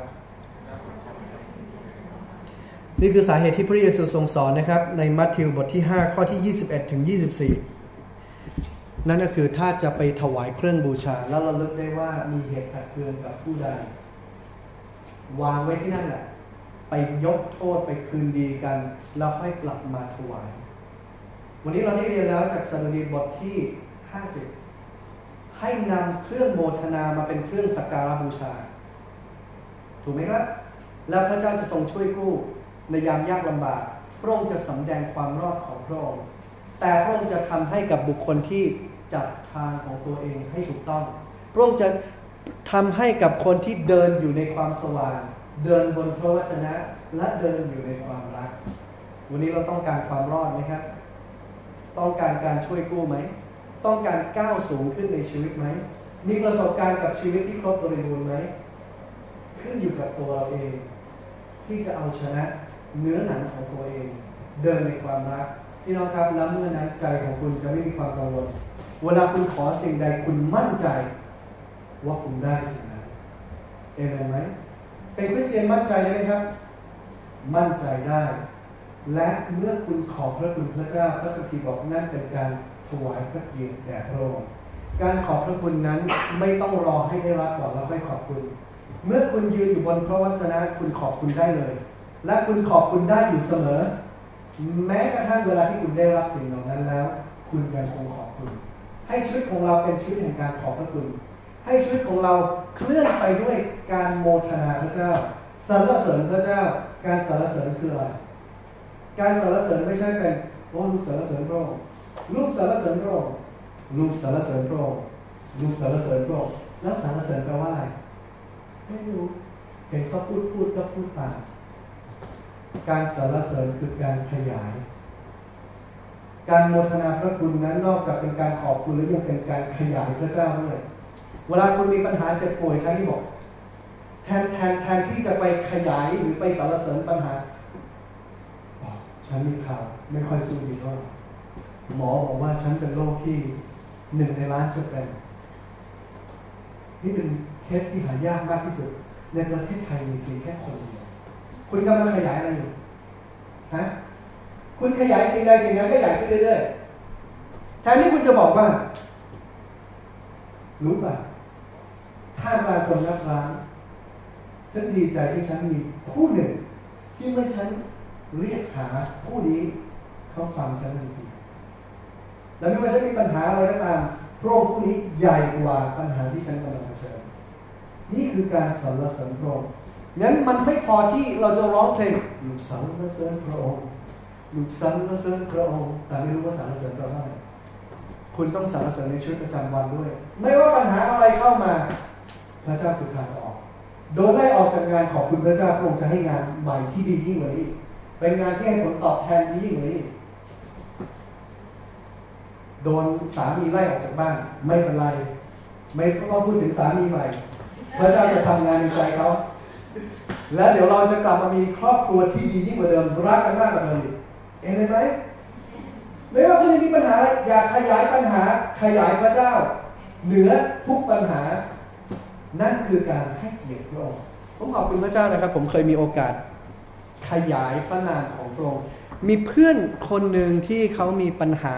[SPEAKER 1] นี่คือสาเหตุที่พระเยซูทรงสอนนะครับในมัทธิวบทที่ห้าข้อที่ยี่สิบเอ็ดถึงยี่สิบสี่นั่นก็คือถ้าจะไปถวายเครื่องบูชาแล้วเราเลิกได้ว่ามีเหตุขัดเคืองกับผู้ใดวางไว้ที่นั่นแหละไปยกโทษไปคืนดีกันแล้วค่อยกลับมาถวายวันนี้เราได้เรียนแล้วจากสดุดีบทที่ห้าสิบให้นำเครื่องโมทนามาเป็นเครื่องสักการะบูชาถูกไหมครับแล้วพระเจ้าจะทรงช่วยกู้ในยามยากลำบากพระองค์จะสำแดงความรอดของพระองค์แต่พระองค์จะทำให้กับบุคคลที่จัดทางของตัวเองให้ถูกต้องพระองค์จะทำให้กับคนที่เดินอยู่ในความสว่างเดินบนพระวจนะและเดินอยู่ในความรักวันนี้เราต้องการความรอดไหมครับต้องการการช่วยกู้ไหมต้องการก้าวสูงขึ้นในชีวิตไหมมีประสบการณ์กับชีวิตที่ครบบริบูรณ์ไหมขึ้นอยู่กับตัวเราเองที่จะเอาชนะเนื้อหนังของตัวเองเดินในความรักพี่น้องครับแล้วเมื่อนั้นใจของคุณจะไม่มีความกังวลเวลาคุณขอสิ่งใดคุณมั่นใจว่าคุณได้สิ่งนั้นเอเมนไหมเป็นคริสเตียนมั่นใจได้ไหมครับมั่นใจได้และเมื่อคุณขอพระคุณพระเจ้าพระคัมภีร์บอกนั่นเป็นการถวายพระเกียรติแด่พระองค์การขอพระคุณนั้นไม่ต้องรอให้ได้รับก่อนแล้วค่อยขอบคุณเมื่อคุณยืนอยู่บนพระวจนะคุณขอบคุณได้เลยและคุณขอบคุณได้อยู่เสมอแม้กระทั่งเวลาที่คุณได้รับสิ่งเหล่านั้นแล้วคุณยังคงขอบคุณให้ชีวิตของเราเป็นชีวิตแห่งการขอบพระคุณให้ชีวิตของเราเคลื่อนไปด้วยการโมทนาพระเจ้าสรรเสริญพระเจ้าการสรรเสริญคืออะไรการสรรเสริญไม่ใช่เป็นโอ้ลูกสรรเสริญพระองค์ลูกสรรเสริญพระองค์ลูกสรรเสริญพระองค์ลูกสรรเสริญพระองค์แล้วสรรเสริญแปลว่าอะไรไม่รู้เห็นเขาพูดพูดก็พูดตามการสรรเสริญคือการขยายการโมทนาพระคุณนั้นนอกจากเป็นการขอบคุณแล้วยังเป็นการขยายพระเจ้าด้วยเวลาคุณมีปัญหาเจ็บป่วยท่านที่บอกแทนแทนแทนที่จะไปขยายหรือไปสรรเสริญปัญหาฉันมีข่าวไม่ค่อยสู้ดีเท่าไหร่หมอบอกว่าฉันเป็นโรคที่หนึ่งในล้านจะเป็นนี่เป็นเคสที่หายากมากที่สุดในประเทศไทยมีเพียงแค่คนเดียวคุณกำลังขยายอะไรอยู่ฮะคุณขยายสิ่งใดสิ่งนั้นก็ใหญ่ขึ้นเรื่อยๆแทนที่คุณจะบอกว่ารู้ป่ะถ้าบางคนนับล้านฉันดีใจที่ฉันมีผู้หนึ่งที่เมื่อฉันเรียกหาผู้นี้เขาฟังฉันทันทีแล้วไม่ว่าฉันมีปัญหาอะไรก็ตามพระองค์ผู้นี้ใหญ่กว่าปัญหาที่ฉันกำลังเผชิญนี่คือการสรรเสริญพระองค์งั้นมันไม่พอที่เราจะร้องเพลงลูกสรรเสริญพระองค์ลูกสรรเสริญพระองค์แต่ไม่รู้ว่าสรรเสริญแปลว่าอะไรคุณต้องสรรเสริญในชีวิตประจำวันด้วยไม่ว่าปัญหาอะไรเข้ามาพระเจ้าคือทางออกโดนไล่ออกจากงานขอบคุณพระเจ้าพระองค์จะให้งานใหม่ที่ดียิ่งกว่านี้เป็นงานที่ให้ผลตอบแทนดียิ่งกว่านี้โดนสามีไล่ออกจากบ้านไม่เป็นไรไม่ต้องพูดถึงสามีใหม่พระเจ้าจะทำงานในใจเขาและเดี๋ยวเราจะกลับมามีครอบครัวที่ดียิ่งกว่าเดิมรักกันมากกว่าเดิมเองเลยไหมไม่ว่าคุณจะมีปัญหาอยากขยายปัญหาขยายพระเจ้าเหนือทุกปัญหานั่นคือการให้เกียรติพระองค์ผมขอบคุณพระเจ้านะครับผมเคยมีโอกาสขยายพระนามของพระองค์มีเพื่อนคนหนึ่งที่เขามีปัญหา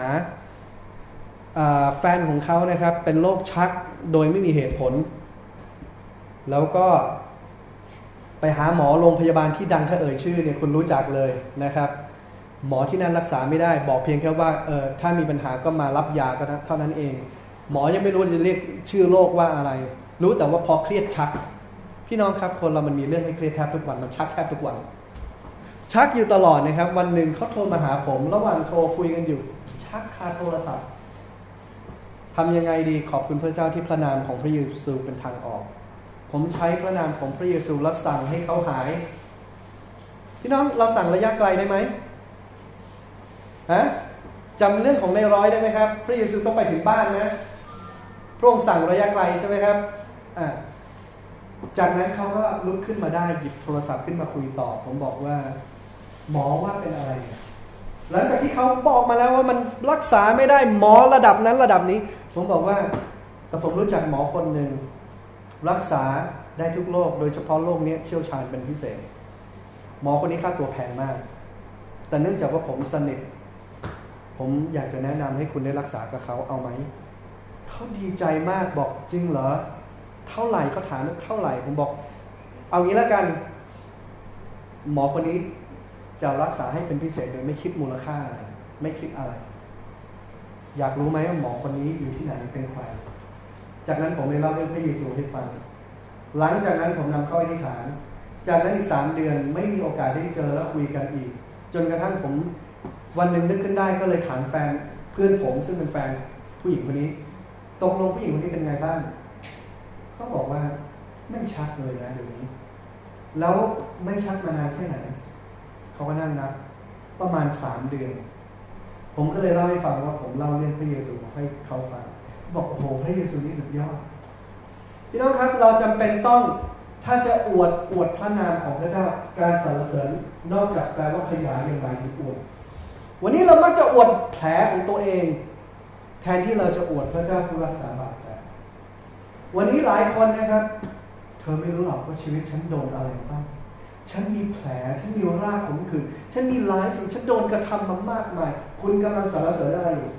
[SPEAKER 1] แฟนของเขานะครับเป็นโรคชักโดยไม่มีเหตุผลแล้วก็ไปหาหมอโรงพยาบาลที่ดังถ้าเอ่ยชื่อเนี่ยคุณรู้จักเลยนะครับหมอที่นั่นรักษาไม่ได้บอกเพียงแค่ว่าเออถ้ามีปัญหาก็มารับยาก็เท่านั้นเองหมอยังไม่รู้จะเรียกชื่อโรคว่าอะไรรู้แต่ว่าพอเครียดชักพี่น้องครับคนเรามันมีเรื่องให้เครียดแทบทุกวันมันชักแทบทุกวันชักอยู่ตลอดนะครับวันหนึ่งเขาโทรมาหาผมระหว่างโทรคุยกันอยู่ชักคาโทรศัพท์ทำยังไงดีขอบคุณพระเจ้าที่พระนามของพระเยซูเป็นทางออกผมใช้พระนามของพระเยซูและสั่งให้เขาหายพี่น้องเราสั่งระยะไกลได้ไหมฮะจำเรื่องของในร้อยได้ไหมครับพระเยซูต้องไปถึงบ้านนะพระองค์สั่งระยะไกลใช่ไหมครับอ่าจากนั้นเขาก็ลุกขึ้นมาได้หยิบโทรศัพท์ขึ้นมาคุยต่อผมบอกว่าหมอว่าเป็นอะไรหลังจากที่เขาบอกมาแล้วว่ามันรักษาไม่ได้หมอระดับนั้นระดับนี้ผมบอกว่าแต่ผมรู้จักหมอคนหนึ่งรักษาได้ทุกโรคโดยเฉพาะโรคนี้เชี่ยวชาญเป็นพิเศษหมอคนนี้ค่าตัวแพงมากแต่เนื่องจากว่าผมสนิทผมอยากจะแนะนำให้คุณได้รักษากับเขาเอาไหมเขาดีใจมากบอกจริงเหรอเท่าไหร่เขาถามเท่าไหร่ผมบอกเอางี้แล้วกันหมอคนนี้จะรักษาให้เป็นพิเศษโดยไม่คิดมูลค่าอะไรไม่คิดอะไรอยากรู้ไหมว่าหมอคนนี้อยู่ที่ไหนเป็นใครจากนั้นผมเลยเล่าเรื่องพระเยซูให้ฟังหลังจากนั้นผมนำเข้าอธิษฐานจากนั้นอีกสามเดือนไม่มีโอกาสได้เจอและคุยกันอีกจนกระทั่งผมวันหนึ่งนึกขึ้นได้ก็เลยถามแฟนเพื่อนผมซึ่งเป็นแฟนผู้หญิงคนนี้ตกลงผู้หญิงคนนี้เป็นไงบ้างเขาบอกว่าไม่ชักเลยนะเดี๋ยวนี้แล้วไม่ชักมานานแค่ไหนเขาก็นั่งนับประมาณสามเดือนผมก็เลยเล่าให้ฟังว่าผมเล่าเรื่องพระเยซูให้เขาฟังบอกโอ้โหพระเยซูนี่สุดยอดพี่น้องครับเราจำเป็นต้องถ้าจะอวดอวดพระนามของพระเจ้าการสรรเสริญนอกจากแปลว่าขยายอย่างไรที่อวดวันนี้เรามักจะอวดแผลของตัวเองแทนที่เราจะอวดพระเจ้าผู้รักษาบาปแผลวันนี้หลายคนนะครับเธอไม่รู้หรอกว่าชีวิตฉันโดนอะไรบ้างฉันมีแผลฉันมีรากขมขื่นฉันมีหลายสิ่งฉันโดนกระทำมามากมายคุณกำลังสรรเสริญอะไรอยู่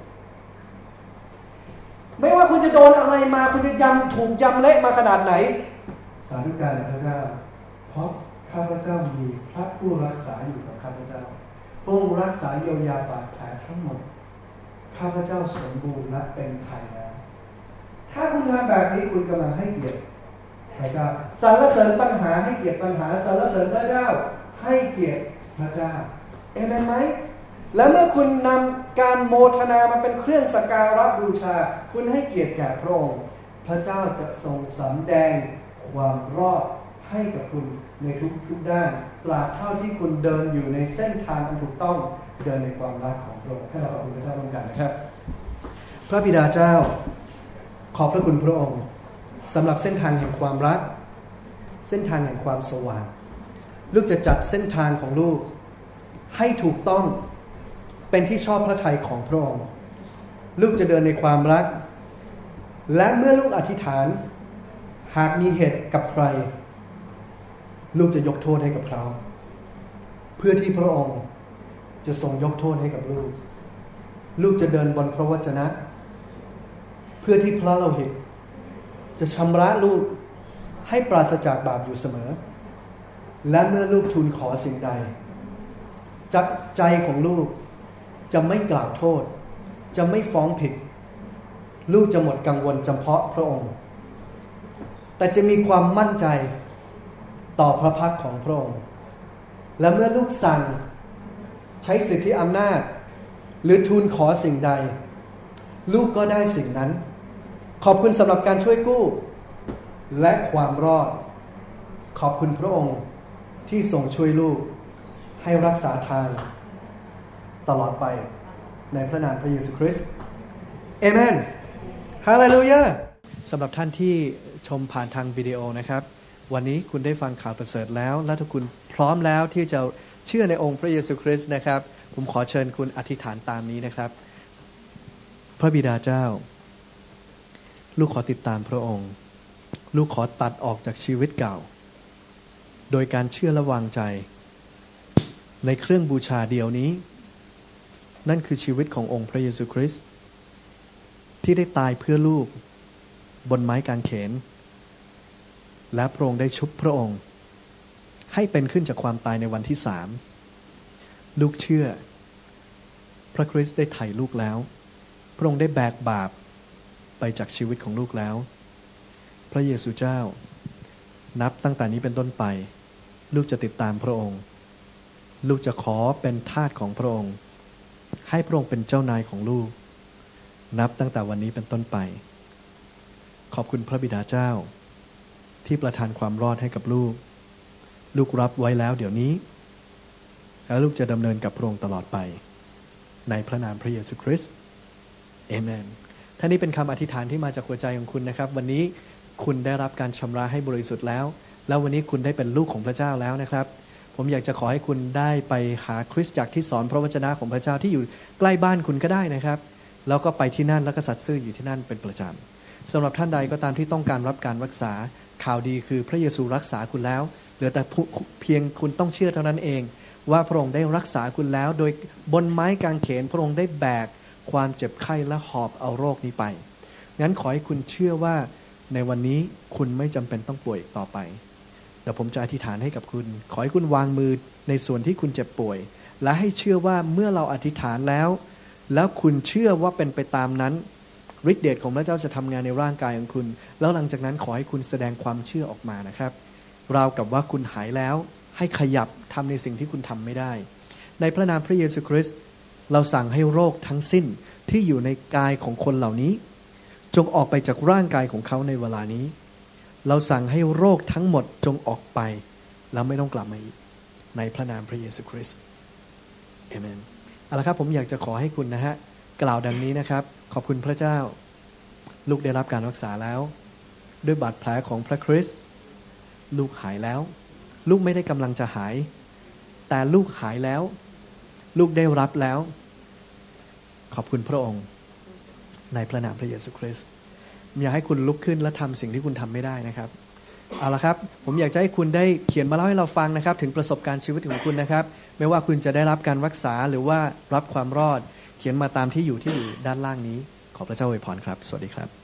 [SPEAKER 1] ไม่ว่าคุณจะโดนอะไรมาคุณจะยำถูกยำเละมาขนาดไหนสาธุการพระเจ้าเพราะข้าพเจ้ามีพระผู้รักษาอยู่กับข้าพเจ้าพระองค์รักษาเยียวยาบาดแผลทั้งหมดข้าพเจ้าสมบูรณ์และเป็นไทยแล้วถ้าคุณทำแบบนี้คุณกำลังให้เกียรติพระเจ้าสรรเสริญปัญหาให้เกียรติปัญหาสรรเสริญพระเจ้าให้เกียรติพระเจ้าเอเมนไหมแล้วเมื่อคุณนำการโมทนามาเป็นเครื่องสักการะบูชาคุณให้เกียรติแก่พระองค์พระเจ้าจะทรงสำแดงความรอดให้กับคุณในทุกทุกด้านตราบเท่าที่คุณเดินอยู่ในเส้นทางอันถูกต้องเดินในความรักของพระองค์ให้เราขอบคุณพระเจ้าร่วมกันนะครับพระบิดาเจ้าขอบพระคุณพระองค์สำหรับเส้นทางแห่งความรักเส้นทางแห่งความสว่างลูกจะจัดเส้นทางของลูกให้ถูกต้องเป็นที่ชอบพระทัยของพระองค์ลูกจะเดินในความรักและเมื่อลูกอธิษฐานหากมีเหตุกับใครลูกจะยกโทษให้กับเขาเพื่อที่พระองค์จะทรงยกโทษให้กับลูกลูกจะเดินบนพระวจนะเพื่อที่พระโลหิตจะชำระลูกให้ปราศจากบาปอยู่เสมอและเมื่อลูกทูลขอสิ่งใดจากใจของลูกจะไม่กล่าวโทษจะไม่ฟ้องผิดลูกจะหมดกังวลเฉพาะพระองค์แต่จะมีความมั่นใจต่อพระพักของพระองค์และเมื่อลูกสั่งใช้สิทธิอำนาจหรือทูลขอสิ่งใดลูกก็ได้สิ่งนั้นขอบคุณสำหรับการช่วยกู้และความรอดขอบคุณพระองค์ที่ทรงช่วยลูกให้รักษาทางตลอดไปในพระนามพระเยซูคริสต์เอเมนฮาเลลูยาสำหรับท่านที่ชมผ่านทางวิดีโอนะครับวันนี้คุณได้ฟังข่าวประเสริฐแล้วและทุกคุณพร้อมแล้วที่จะเชื่อในองค์พระเยซูคริสต์นะครับผมขอเชิญคุณอธิษฐานตามนี้นะครับพระบิดาเจ้าลูกขอติดตามพระองค์ลูกขอตัดออกจากชีวิตเก่าโดยการเชื่อและวางใจ
[SPEAKER 2] ในเครื่องบูชาเดียวนี้นั่นคือชีวิตขององค์พระเยซูคริสต์ที่ได้ตายเพื่อลูกบนไม้กางเขนและพระองค์ได้ชุบพระองค์ให้เป็นขึ้นจากความตายในวันที่สามลูกเชื่อพระคริสต์ได้ไถ่ลูกแล้วพระองค์ได้แบกบาปไปจากชีวิตของลูกแล้วพระเยซูเจ้านับตั้งแต่นี้เป็นต้นไปลูกจะติดตามพระองค์ลูกจะขอเป็นทาสของพระองค์ให้พระองค์เป็นเจ้านายของลูกนับตั้งแต่วันนี้เป็นต้นไปขอบคุณพระบิดาเจ้าที่ประทานความรอดให้กับลูกลูกรับไว้แล้วเดี๋ยวนี้แล้วลูกจะดำเนินกับพระองค์ตลอดไปในพระนามพระเยซูคริสต์เอเมนท่านี้เป็นคำอธิษฐานที่มาจากหัวใจของคุณนะครับวันนี้คุณได้รับการชำระให้บริสุทธิ์แล้วแล้ววันนี้คุณได้เป็นลูกของพระเจ้าแล้วนะครับผมอยากจะขอให้คุณได้ไปหาคริสตจักรที่สอนพระวจนะของพระเจ้าที่อยู่ใกล้บ้านคุณก็ได้นะครับแล้วก็ไปที่นั่นแล้วก็สัตย์ซื่ออยู่ที่นั่นเป็นประจำสำหรับท่านใดก็ตามที่ต้องการรับการรักษาข่าวดีคือพระเยซูรักษาคุณแล้วเหลือแต่เพียงคุณต้องเชื่อเท่านั้นเองว่าพระองค์ได้รักษาคุณแล้วโดยบนไม้กางเขนพระองค์ได้แบกความเจ็บไข้และหอบเอาโรคนี้ไปงั้นขอให้คุณเชื่อว่าในวันนี้คุณไม่จำเป็นต้องป่วยอีกต่อไปเดี๋ยวผมจะอธิษฐานให้กับคุณขอให้คุณวางมือในส่วนที่คุณเจ็บป่วยและให้เชื่อว่าเมื่อเราอธิษฐานแล้วแล้วคุณเชื่อว่าเป็นไปตามนั้นฤทธิเดชของพระเจ้าจะทำงานในร่างกายของคุณแล้วหลังจากนั้นขอให้คุณแสดงความเชื่อออกมานะครับราวกับว่าคุณหายแล้วให้ขยับทำในสิ่งที่คุณทำไม่ได้ในพระนามพระเยซูคริสต์เราสั่งให้โรคทั้งสิ้นที่อยู่ในกายของคนเหล่านี้จงออกไปจากร่างกายของเขาในเวลานี้เราสั่งให้โรคทั้งหมดจงออกไปแล้วไม่ต้องกลับมาอีกในพระนามพระเยซูคริสต์เอเมนเอาละครับผมอยากจะขอให้คุณนะฮะกล่าวดังนี้นะครับขอบคุณพระเจ้าลูกได้รับการรักษาแล้วด้วยบาดแผลของพระคริสต์ลูกหายแล้วลูกไม่ได้กำลังจะหายแต่ลูกหายแล้วลูกได้รับแล้วขอบคุณพระองค์ในพระนามพระเยซูคริสต์อยากให้คุณลุกขึ้นและทำสิ่งที่คุณทำไม่ได้นะครับเอาละครับผมอยากจะให้คุณได้เขียนมาเล่าให้เราฟังนะครับถึงประสบการณ์ชีวิตของคุณนะครับไม่ว่าคุณจะได้รับการรักษาหรือว่ารับความรอดเขียนมาตามที่อยู่ที่อยู่ด้านล่างนี้ขอพระเจ้าอวยพรครับสวัสดีครับ